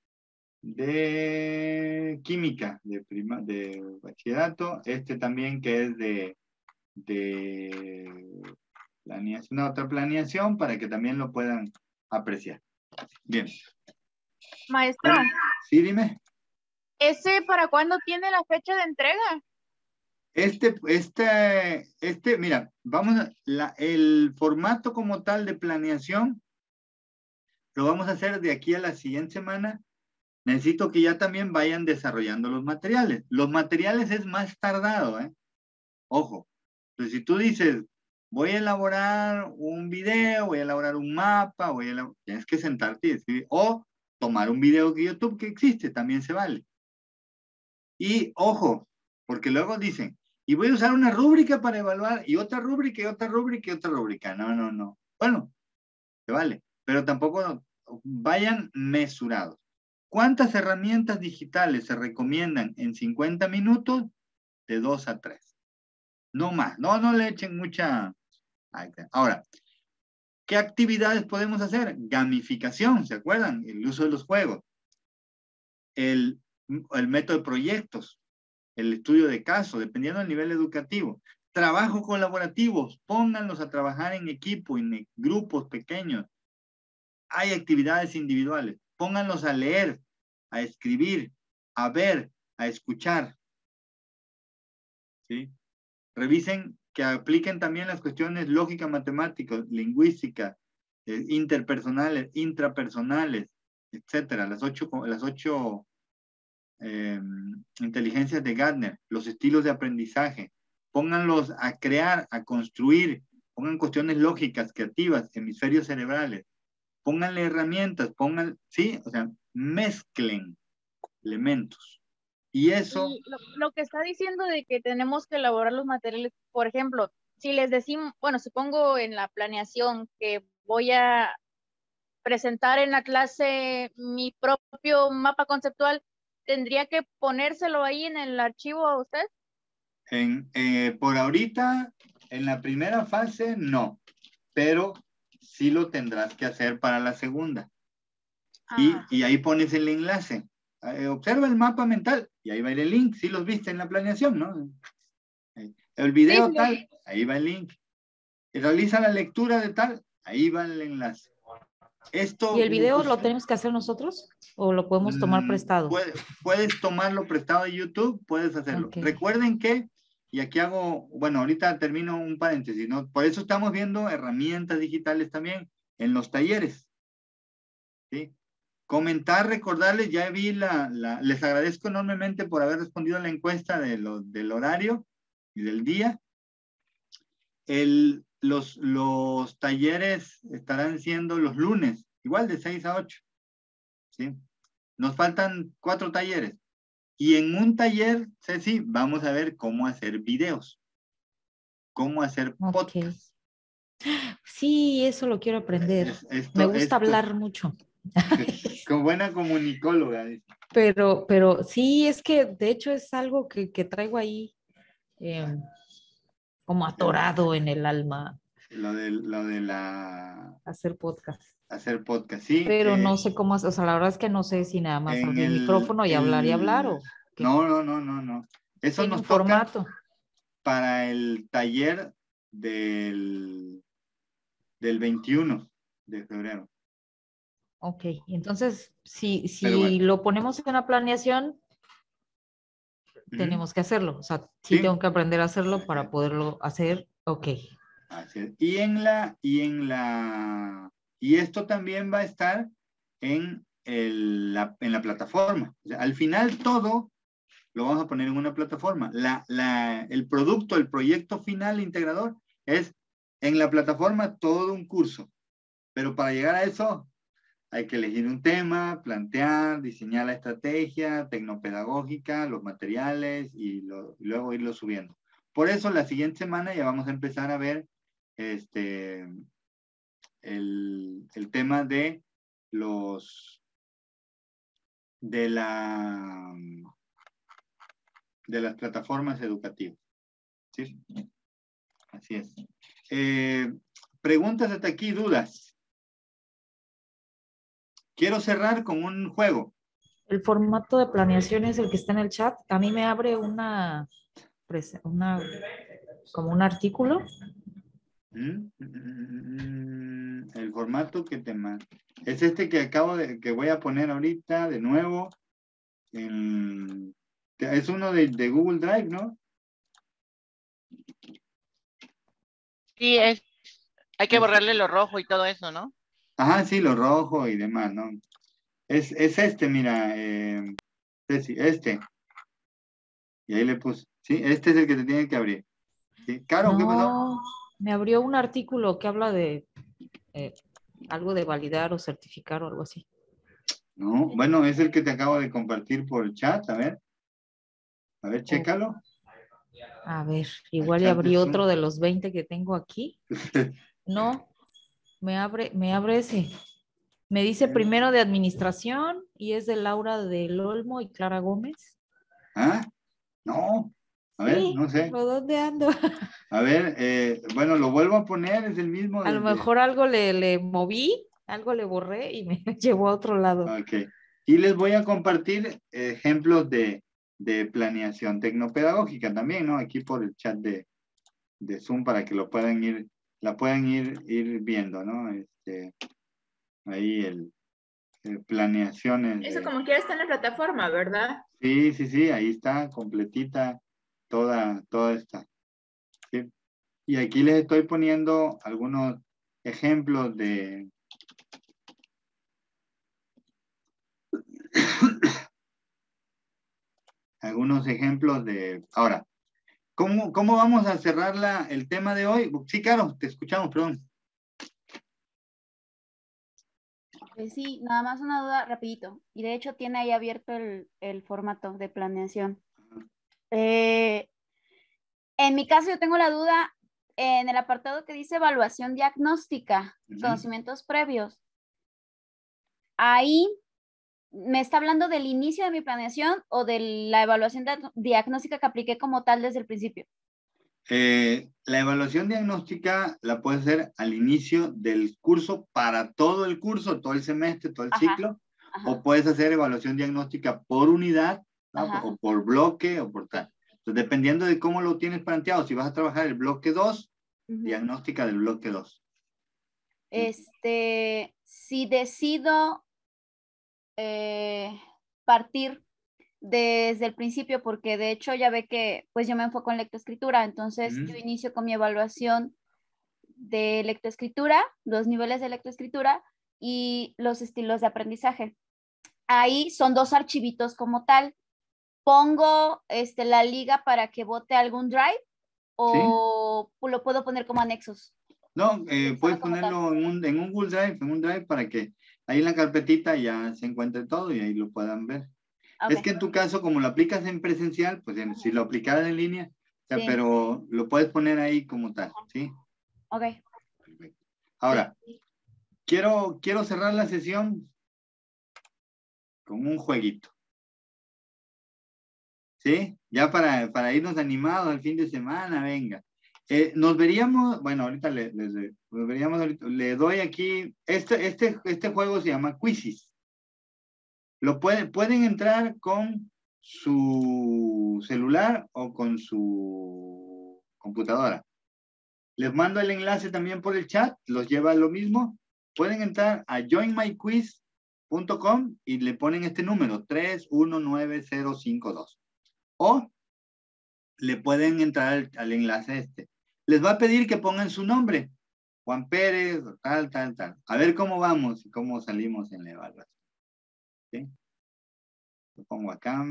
De química, de, prima, de bachillerato. Este también que es de, de planeación, una otra planeación para que también lo puedan apreciar. Bien. Maestro, Sí, dime. ¿Ese para cuándo tiene la fecha de entrega? Este, este, este, mira, vamos a, la, el formato como tal de planeación lo vamos a hacer de aquí a la siguiente semana. Necesito que ya también vayan desarrollando los materiales. Los materiales es más tardado, ¿eh? Ojo. Entonces, si tú dices, voy a elaborar un video, voy a elaborar un mapa, voy a elaborar, tienes que sentarte y decir, o tomar un video de YouTube que existe, también se vale. Y ojo, porque luego dicen, y voy a usar una rúbrica para evaluar, y otra rúbrica, y otra rúbrica, y otra rúbrica. No, no, no. Bueno, se vale, pero tampoco vayan mesurados. ¿Cuántas herramientas digitales se recomiendan en cincuenta minutos? De dos a tres. No más. No, no le echen mucha... Ahora, ¿qué actividades podemos hacer? Gamificación, ¿se acuerdan? El uso de los juegos. El, el método de proyectos. El estudio de caso, dependiendo del nivel educativo. Trabajo colaborativos. Pónganlos a trabajar en equipo, en grupos pequeños. Hay actividades individuales. Pónganlos a leer, a escribir, a ver, a escuchar. ¿Sí? Revisen que apliquen también las cuestiones lógica, matemáticas, lingüística, eh, interpersonales, intrapersonales, etcétera. Las ocho, las ocho eh, inteligencias de Gardner, los estilos de aprendizaje. Pónganlos a crear, a construir. Pongan cuestiones lógicas, creativas, hemisferios cerebrales. Pónganle herramientas, pongan, sí, o sea, mezclen elementos. Y eso... Y lo, lo que está diciendo de que tenemos que elaborar los materiales, por ejemplo, si les decimos, bueno, supongo en la planeación que voy a presentar en la clase mi propio mapa conceptual, ¿tendría que ponérselo ahí en el archivo a usted? En, eh, por ahorita, en la primera fase, no, pero sí lo tendrás que hacer para la segunda. Ah. Y, y ahí pones el enlace. Eh, observa el mapa mental y ahí va el link. Sí los viste en la planeación, ¿no? El video sí, tal, sí. Ahí va el link. Y realiza la lectura de tal, ahí va el enlace. Esto, ¿Y el video pues, lo tenemos que hacer nosotros o lo podemos tomar prestado? Puedes, puedes tomarlo prestado de YouTube, puedes hacerlo. Okay. Recuerden que, y aquí hago, bueno, ahorita termino un paréntesis, ¿no? Por eso estamos viendo herramientas digitales también en los talleres. ¿Sí? Comentar, recordarles, ya vi la, la, les agradezco enormemente por haber respondido a la encuesta de lo, del horario y del día. El, los, los talleres estarán siendo los lunes, igual de seis a ocho. ¿Sí? Nos faltan cuatro talleres. Y en un taller, Ceci, vamos a ver cómo hacer videos. Cómo hacer podcast. Okay. Sí, eso lo quiero aprender. Es, esto, Me gusta esto, hablar mucho. Con buena comunicóloga. Pero, pero sí, es que de hecho es algo que, que traigo ahí eh, como atorado en el alma. Lo de, lo de la... Hacer podcast. Hacer podcast, sí. Pero eh, no sé cómo, o sea, la verdad es que no sé si nada más abrir el micrófono y el, hablar y hablar o... ¿qué? No, no, no, no, no. Eso nos toca formato para el taller del, del veintiuno de febrero. Ok, entonces, si, si bueno. lo ponemos en la planeación, mm. tenemos que hacerlo. O sea, sí, sí tengo que aprender a hacerlo para poderlo hacer. Ok. Así es. Y en la, y en la, y esto también va a estar en, el, la, en la plataforma. O sea, al final todo lo vamos a poner en una plataforma. La, la, el producto, el proyecto final integrador es en la plataforma todo un curso. Pero para llegar a eso hay que elegir un tema, plantear, diseñar la estrategia tecnopedagógica, los materiales y, lo, y luego irlo subiendo. Por eso la siguiente semana ya vamos a empezar a ver este, el, el tema de los de la de las plataformas educativas. ¿Sí? Así es. Eh, preguntas hasta aquí, dudas. Quiero cerrar con un juego. El formato de planeación es el que está en el chat. A mí me abre una, una como un artículo. ¿Mm? El formato que te manda. Es este que acabo de, que voy a poner ahorita de nuevo. en- es uno de, de Google Drive, ¿no? Sí, es, hay que borrarle lo rojo y todo eso, ¿no? Ajá, sí, lo rojo y demás, ¿no? Es, es este, mira, eh, Ceci, este. Y ahí le puse, sí, este es el que te tiene que abrir. ¿Sí? Caro, ¿qué pasó? No, me abrió un artículo que habla de eh, algo de validar o certificar o algo así. No, bueno, es el que te acabo de compartir por el chat, a ver. A ver, chécalo. A ver, igual y chat de abrí Zoom. otro de los veinte que tengo aquí. No, me abre, me abre ese. Me dice primero de administración y es de Laura del Olmo y Clara Gómez. ¿Ah? No. A ver, Sí, no sé. ¿por dónde ando? A ver, eh, bueno, lo vuelvo a poner, es el mismo. A lo desde- mejor algo le, le moví, algo le borré y me llevó a otro lado. Ok. Y les voy a compartir ejemplos de, de planeación tecnopedagógica también, ¿no? Aquí por el chat de, de Zoom para que lo puedan ir, la puedan ir, ir viendo, ¿no? Este, ahí el, el planeaciones Eso de... como quiera está en la plataforma, ¿verdad? Sí, sí, sí, ahí está completita toda, toda esta. ¿Sí? Y aquí les estoy poniendo algunos ejemplos de... algunos ejemplos de... Ahora, ¿cómo, cómo vamos a cerrar la, el tema de hoy? Sí, claro, te escuchamos, perdón. Pues sí, nada más una duda rapidito. Y de hecho tiene ahí abierto el, el formato de planeación. Eh, en mi caso yo tengo la duda en el apartado que dice evaluación diagnóstica, Ujú. conocimientos previos. Ahí me está hablando del inicio de mi planeación o de la evaluación dia- diagnóstica que apliqué como tal desde el principio. Eh, la evaluación diagnóstica la puedes hacer al inicio del curso para todo el curso, todo el semestre, todo el Ajá, ciclo, ajá. o puedes hacer evaluación diagnóstica por unidad, ¿no? Ajá. O por bloque, o por tal. Entonces, dependiendo de cómo lo tienes planteado, si vas a trabajar el bloque dos, Ujú. diagnóstica del bloque dos. Este, si decido eh, partir desde el principio, porque de hecho ya ve que pues yo me enfoco en lectoescritura, entonces Ujú. yo inicio con mi evaluación de lectoescritura, los niveles de lectoescritura y los estilos de aprendizaje. Ahí son dos archivitos como tal. Pongo este, la liga para que bote algún drive o lo puedo poner como anexos. No, eh, puedes como tal. ponerlo en un, en un Google Drive, en un Drive para que ahí en la carpetita ya se encuentre todo y ahí lo puedan ver. Ok. Es que en tu caso, como lo aplicas en presencial, pues en- si lo aplicaras en línea, o sea, Sí. pero lo puedes poner ahí como tal, ¿sí? Ok. Ahora, quiero, quiero cerrar la sesión con un jueguito. ¿Sí? Ya para, para irnos animados al fin de semana, venga. Eh, nos veríamos, bueno, ahorita le, les- le- nos veríamos ahorita, le doy aquí, este, este, este juego se llama Quizzes. Lo pueden, pueden entrar con su celular o con su computadora. Les mando el enlace también por el chat, los lleva a lo mismo. Pueden entrar a join my quiz punto com y le ponen este número, tres uno nueve cero cinco dos. O le pueden entrar al, al enlace este. Les va a pedir que pongan su nombre. Juan Pérez, tal, tal, tal. A ver cómo vamos y cómo salimos en la evaluación. ¿Sí? Lo pongo acá.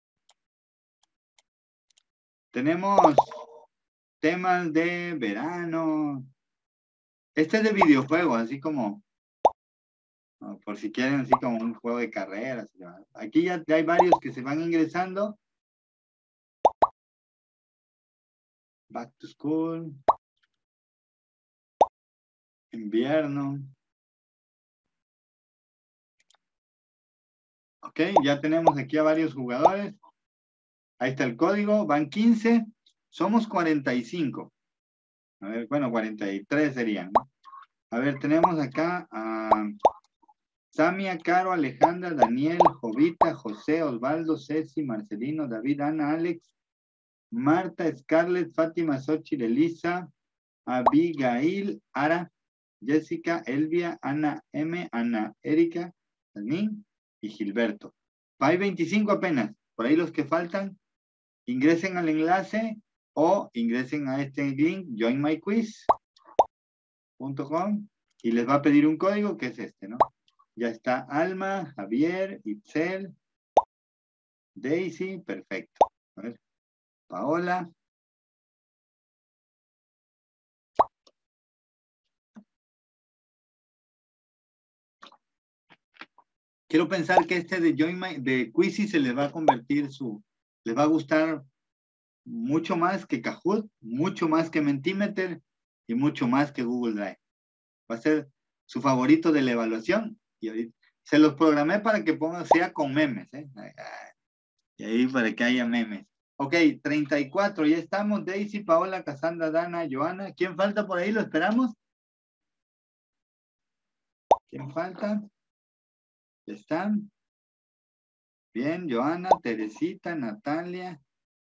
Tenemos temas de verano. Este es de videojuegos, así como, ¿no? Por si quieren, así como un juego de carreras. Aquí ya, ya hay varios que se van ingresando. Back to school. Invierno. Ok, ya tenemos aquí a varios jugadores. Ahí está el código, van quince. Somos cuarenta y cinco. A ver, bueno, cuarenta y tres serían, ¿no? A ver, tenemos acá a Samia, Caro, Alejandra, Daniel, Jovita, José, Osvaldo, Ceci, Marcelino, David, Ana, Alex, Marta, Scarlett, Fátima, Xochitl, Elisa, Abigail, Ara, Jessica, Elvia, Ana M, Ana Erika, Jasmine y Gilberto. Hay veinticinco apenas. Por ahí los que faltan, ingresen al enlace o ingresen a este link, join my quiz punto com, y les va a pedir un código que es este, ¿no? Ya está Alma, Javier, Itzel, Daisy, perfecto. A ver, Paola. Quiero pensar que este de Join My, de Quizy se les va a convertir su, les va a gustar mucho más que Kahoot, mucho más que Mentimeter y mucho más que Google Drive. Va a ser su favorito de la evaluación y ahorita se los programé para que pongan, sea con memes, ¿eh? Y ahí para que haya memes. Ok, treinta y cuatro, ya estamos. Daisy, Paola, Cassandra, Dana, Joana. ¿Quién falta por ahí? ¿Lo esperamos? ¿Quién falta? ¿Están? Bien, Joana, Teresita, Natalia.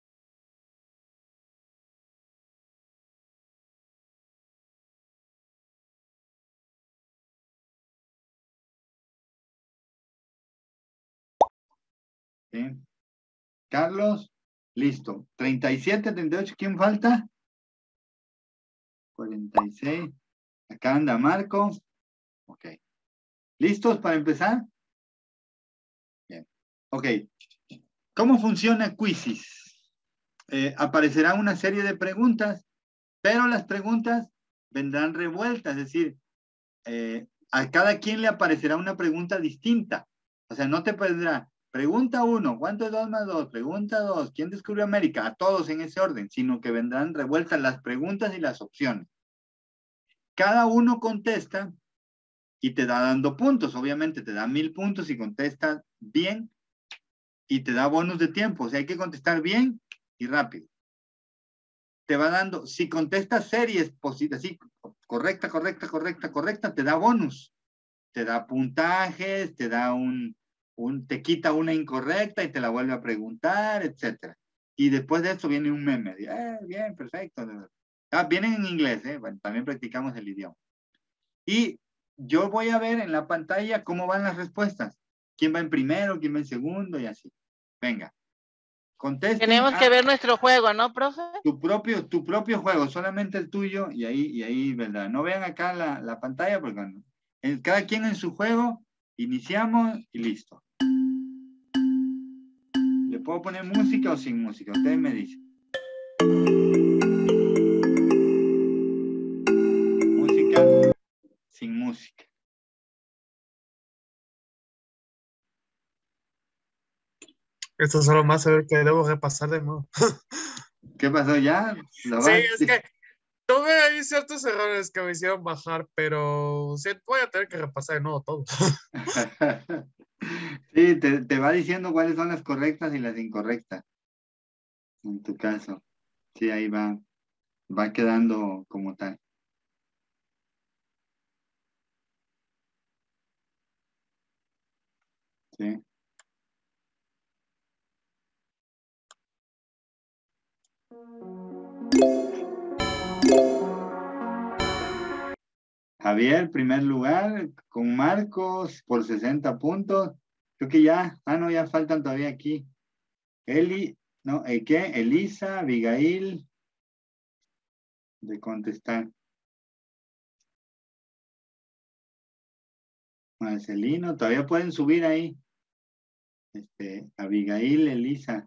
¿Sí? Carlos, listo. treinta y siete, treinta y ocho, ¿quién falta? cuarenta y seis. Acá anda Marco. Ok. ¿Listos para empezar? Bien. Ok. ¿Cómo funciona Quizzes? Eh, aparecerá una serie de preguntas, pero las preguntas vendrán revueltas, es decir, eh, a cada quien le aparecerá una pregunta distinta. O sea, no te pondrá pregunta uno, ¿cuánto es dos más dos? Pregunta dos, ¿quién descubrió América? A todos en ese orden, sino que vendrán revueltas las preguntas y las opciones. Cada uno contesta y te da dando puntos. Obviamente te da mil puntos si contestas bien y te da bonus de tiempo. O sea, hay que contestar bien y rápido. Te va dando, si contestas series posibles, así, correcta, correcta, correcta, correcta, te da bonus. Te da puntajes, te da un, un, te quita una incorrecta y te la vuelve a preguntar, etcétera. Y después de eso viene un meme. Eh, bien, perfecto. Ah, vienen en inglés, ¿eh? Bueno, también practicamos el idioma. Y yo voy a ver en la pantalla cómo van las respuestas. ¿Quién va en primero, quién va en segundo y así? Venga. Contesten. Tenemos que ver nuestro juego, ¿no, profe? Tu propio, tu propio juego, solamente el tuyo y ahí, y ahí, ¿verdad? No vean acá la, la pantalla porque bueno, en, cada quien en su juego, iniciamos y listo. ¿Le puedo poner música o sin música? Ustedes me dicen. Música, sin música. Esto solo más saber que debo repasar de nuevo. ¿Qué pasó ya? ¿Lo Sí, vas? es que tuve ahí ciertos errores que me hicieron bajar, pero sí, voy a tener que repasar de nuevo todo. Sí, te, te va diciendo cuáles son las correctas y las incorrectas. En tu caso. Sí, ahí va, va quedando como tal. Sí. Javier, primer lugar, con Marcos por sesenta puntos. Creo que ya, ah, no, ya faltan todavía aquí. Eli, no, ¿eh, ¿qué? Elisa, Abigail, de contestar. Marcelino, todavía pueden subir ahí. Este, Abigail, Elisa.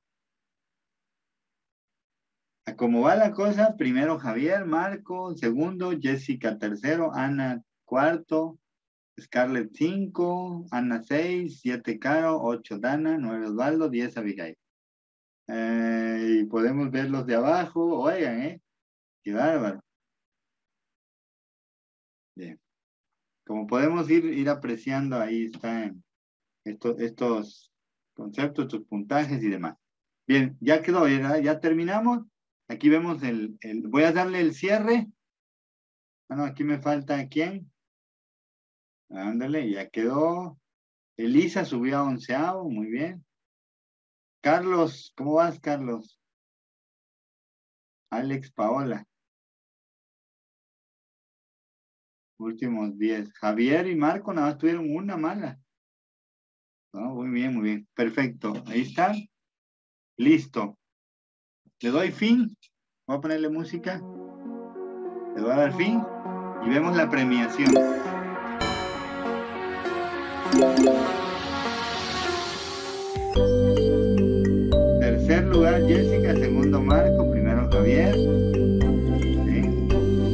A cómo va la cosa, primero Javier, Marco, segundo, Jessica, tercero, Ana, cuarto, Scarlett, cinco, Ana, seis, siete, Caro, ocho, Dana, nueve, Osvaldo, diez, Abigail. Eh, y podemos ver los de abajo, oigan, ¿eh? Qué bárbaro. Bien. Como podemos ir, ir apreciando, ahí están estos, estos conceptos, estos puntajes y demás. Bien, ya quedó, ¿verdad? Ya terminamos. Aquí vemos el, el, voy a darle el cierre. Ah, no, aquí me falta ¿quién? Ándale, ya quedó. Elisa subió a onceavo, muy bien. Carlos, ¿cómo vas, Carlos? Alex, Paola. Últimos diez. Javier y Marco nada más tuvieron una mala. ¿no? Muy bien, muy bien. Perfecto. Ahí está. Listo. Le doy fin. Voy a ponerle música. Le voy a dar fin. Y vemos la premiación. Tercer lugar, Jessica. Segundo, Marco. Primero, Javier. ¿Sí?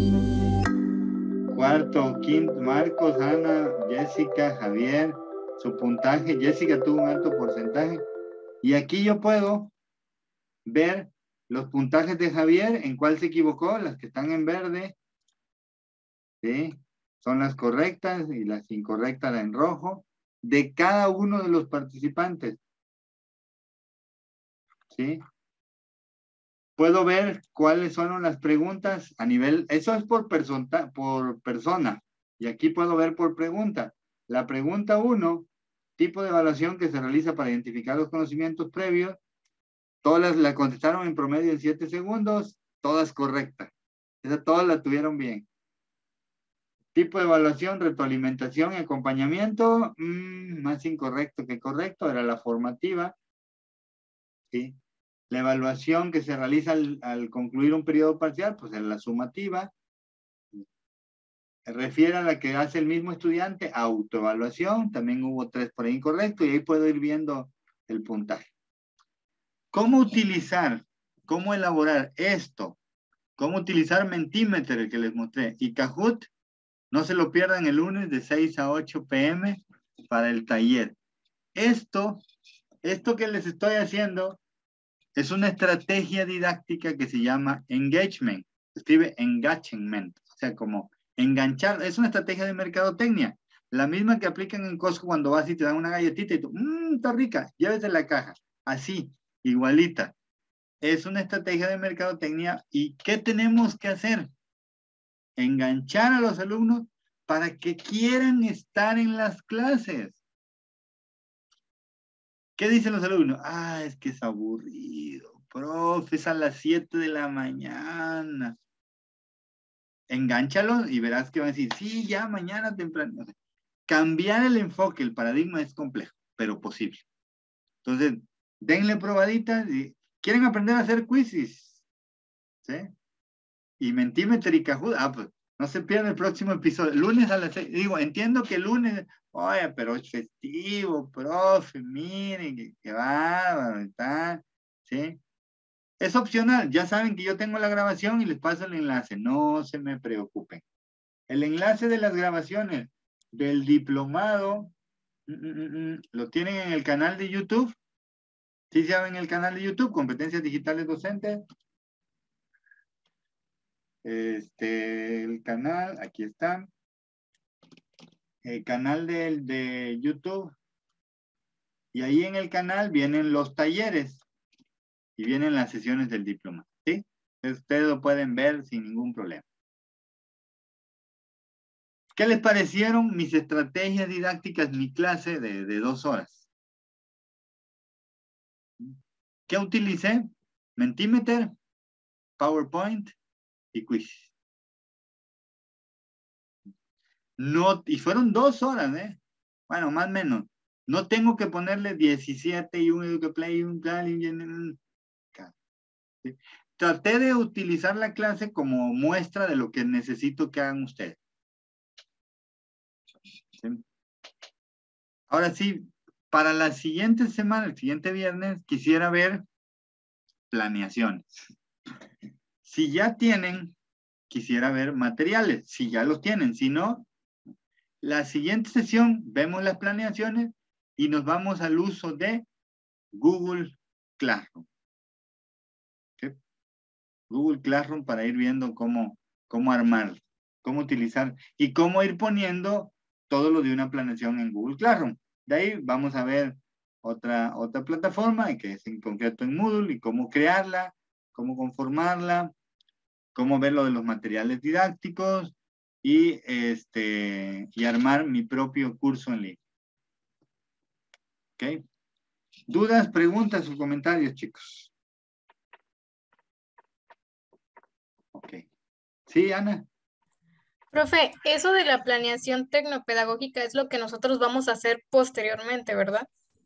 Cuarto, quinto, Marcos, Ana, Jessica, Javier. Su puntaje. Jessica tuvo un alto porcentaje. Y aquí yo puedo ver los puntajes de Javier, en cuál se equivocó, las que están en verde. ¿Sí? Son las correctas y las incorrectas en rojo. De cada uno de los participantes. ¿Sí? Puedo ver cuáles son las preguntas a nivel, eso es por persona, por persona. Y aquí puedo ver por pregunta. La pregunta uno, tipo de evaluación que se realiza para identificar los conocimientos previos. Todas las, la contestaron en promedio en siete segundos, todas correctas. Esa, todas la tuvieron bien. Tipo de evaluación, retroalimentación y acompañamiento, mmm, más incorrecto que correcto, era la formativa. ¿Sí? La evaluación que se realiza al, al concluir un periodo parcial, pues es la sumativa. Se refiere a la que hace el mismo estudiante, autoevaluación, también hubo tres por ahí incorrecto y ahí puedo ir viendo el puntaje. ¿Cómo utilizar, cómo elaborar esto? ¿Cómo utilizar Mentimeter, el que les mostré? Y Kahoot, no se lo pierdan el lunes de seis a ocho pe eme para el taller. Esto, esto que les estoy haciendo es una estrategia didáctica que se llama engagement. Se escribe engagement, o sea, como enganchar. Es una estrategia de mercadotecnia. La misma que aplican en Costco cuando vas y te dan una galletita y tú, mmm, está rica, llévese la caja. Así, igualita. Es una estrategia de mercadotecnia. ¿Y qué tenemos que hacer? Enganchar a los alumnos para que quieran estar en las clases. ¿Qué dicen los alumnos? Ah, es que es aburrido. Profe, es a las siete de la mañana. Engánchalos y verás que van a decir, sí, ya mañana temprano. Cambiar el enfoque, el paradigma es complejo, pero posible. Entonces, denle probaditas. Y, ¿quieren aprender a hacer quizzes? ¿Sí? Y Mentimeter y Kahoot. Ah, pues, no se pierdan el próximo episodio. Lunes a las seis. Digo, entiendo que el lunes, oye, pero es festivo, profe, miren, que, que bárbaro, está. ¿Sí? Es opcional. Ya saben que yo tengo la grabación y les paso el enlace. No se me preocupen. El enlace de las grabaciones del diplomado mm, mm, mm, lo tienen en el canal de YouTube. ¿Sí saben el canal de YouTube? Competencias Digitales Docentes. Este, el canal, aquí está. El canal de, de YouTube. Y ahí en el canal vienen los talleres. Y vienen las sesiones del diploma. ¿Sí? Ustedes lo pueden ver sin ningún problema. ¿Qué les parecieron mis estrategias didácticas, mi clase de, de dos horas? ¿Qué utilicé? Mentimeter, PowerPoint y quiz. No, y fueron dos horas, ¿eh? Bueno, más o menos. No tengo que ponerle diecisiete y un EducaPlay y un tal y un... ¿Sí? Traté de utilizar la clase como muestra de lo que necesito que hagan ustedes. ¿Sí? Ahora sí, para la siguiente semana, el siguiente viernes, quisiera ver planeaciones. Si ya tienen, quisiera ver materiales. Si ya los tienen, si no, la siguiente sesión vemos las planeaciones y nos vamos al uso de Google Classroom. ¿Sí? Google Classroom para ir viendo cómo, cómo armar, cómo utilizar y cómo ir poniendo todo lo de una planeación en Google Classroom. De ahí vamos a ver otra, otra plataforma, que es en concreto en Moodle, y cómo crearla, cómo conformarla, cómo ver lo de los materiales didácticos y, este, y armar mi propio curso en línea. ¿Ok? ¿Dudas, preguntas o comentarios, chicos? Ok. Sí, Ana. Profe, eso de la planeación tecnopedagógica es lo que nosotros vamos a hacer posteriormente, ¿verdad?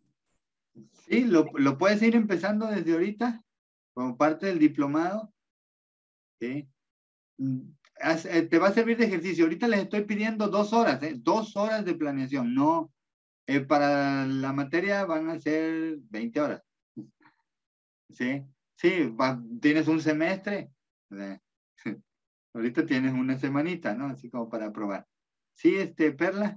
Sí, lo, lo puedes ir empezando desde ahorita, como parte del diplomado. ¿Sí? Haz- eh, Te va a servir de ejercicio. Ahorita les estoy pidiendo dos horas, ¿eh? Dos horas de planeación. No, eh, para la materia van a ser veinte horas. Sí, sí, va- tienes un semestre. eh, Ahorita tienes una semanita, ¿no? Así como para probar. Sí, este, Perla.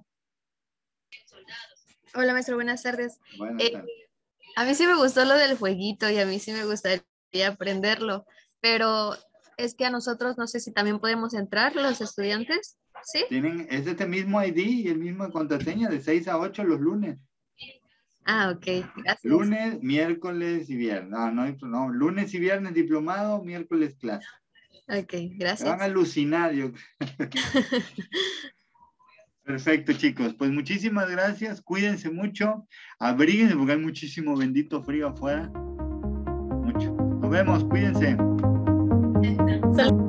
Hola, maestro, buenas tardes. Buenas Eh, tardes. a mí sí me gustó lo del jueguito y a mí sí me gustaría aprenderlo, pero es que a nosotros no sé si también podemos entrar los estudiantes, ¿sí? Tienen, es este mismo I D y el mismo contraseña de seis a ocho los lunes. Ah, ok, gracias. Lunes, miércoles y viernes. No, no, hay- no, lunes y viernes diplomado, miércoles clase. Ok, Me van a gracias. alucinar, yo. Perfecto, chicos. Pues muchísimas gracias. Cuídense mucho. Abríguense porque hay muchísimo bendito frío afuera. Mucho. Nos vemos. Cuídense. Sal-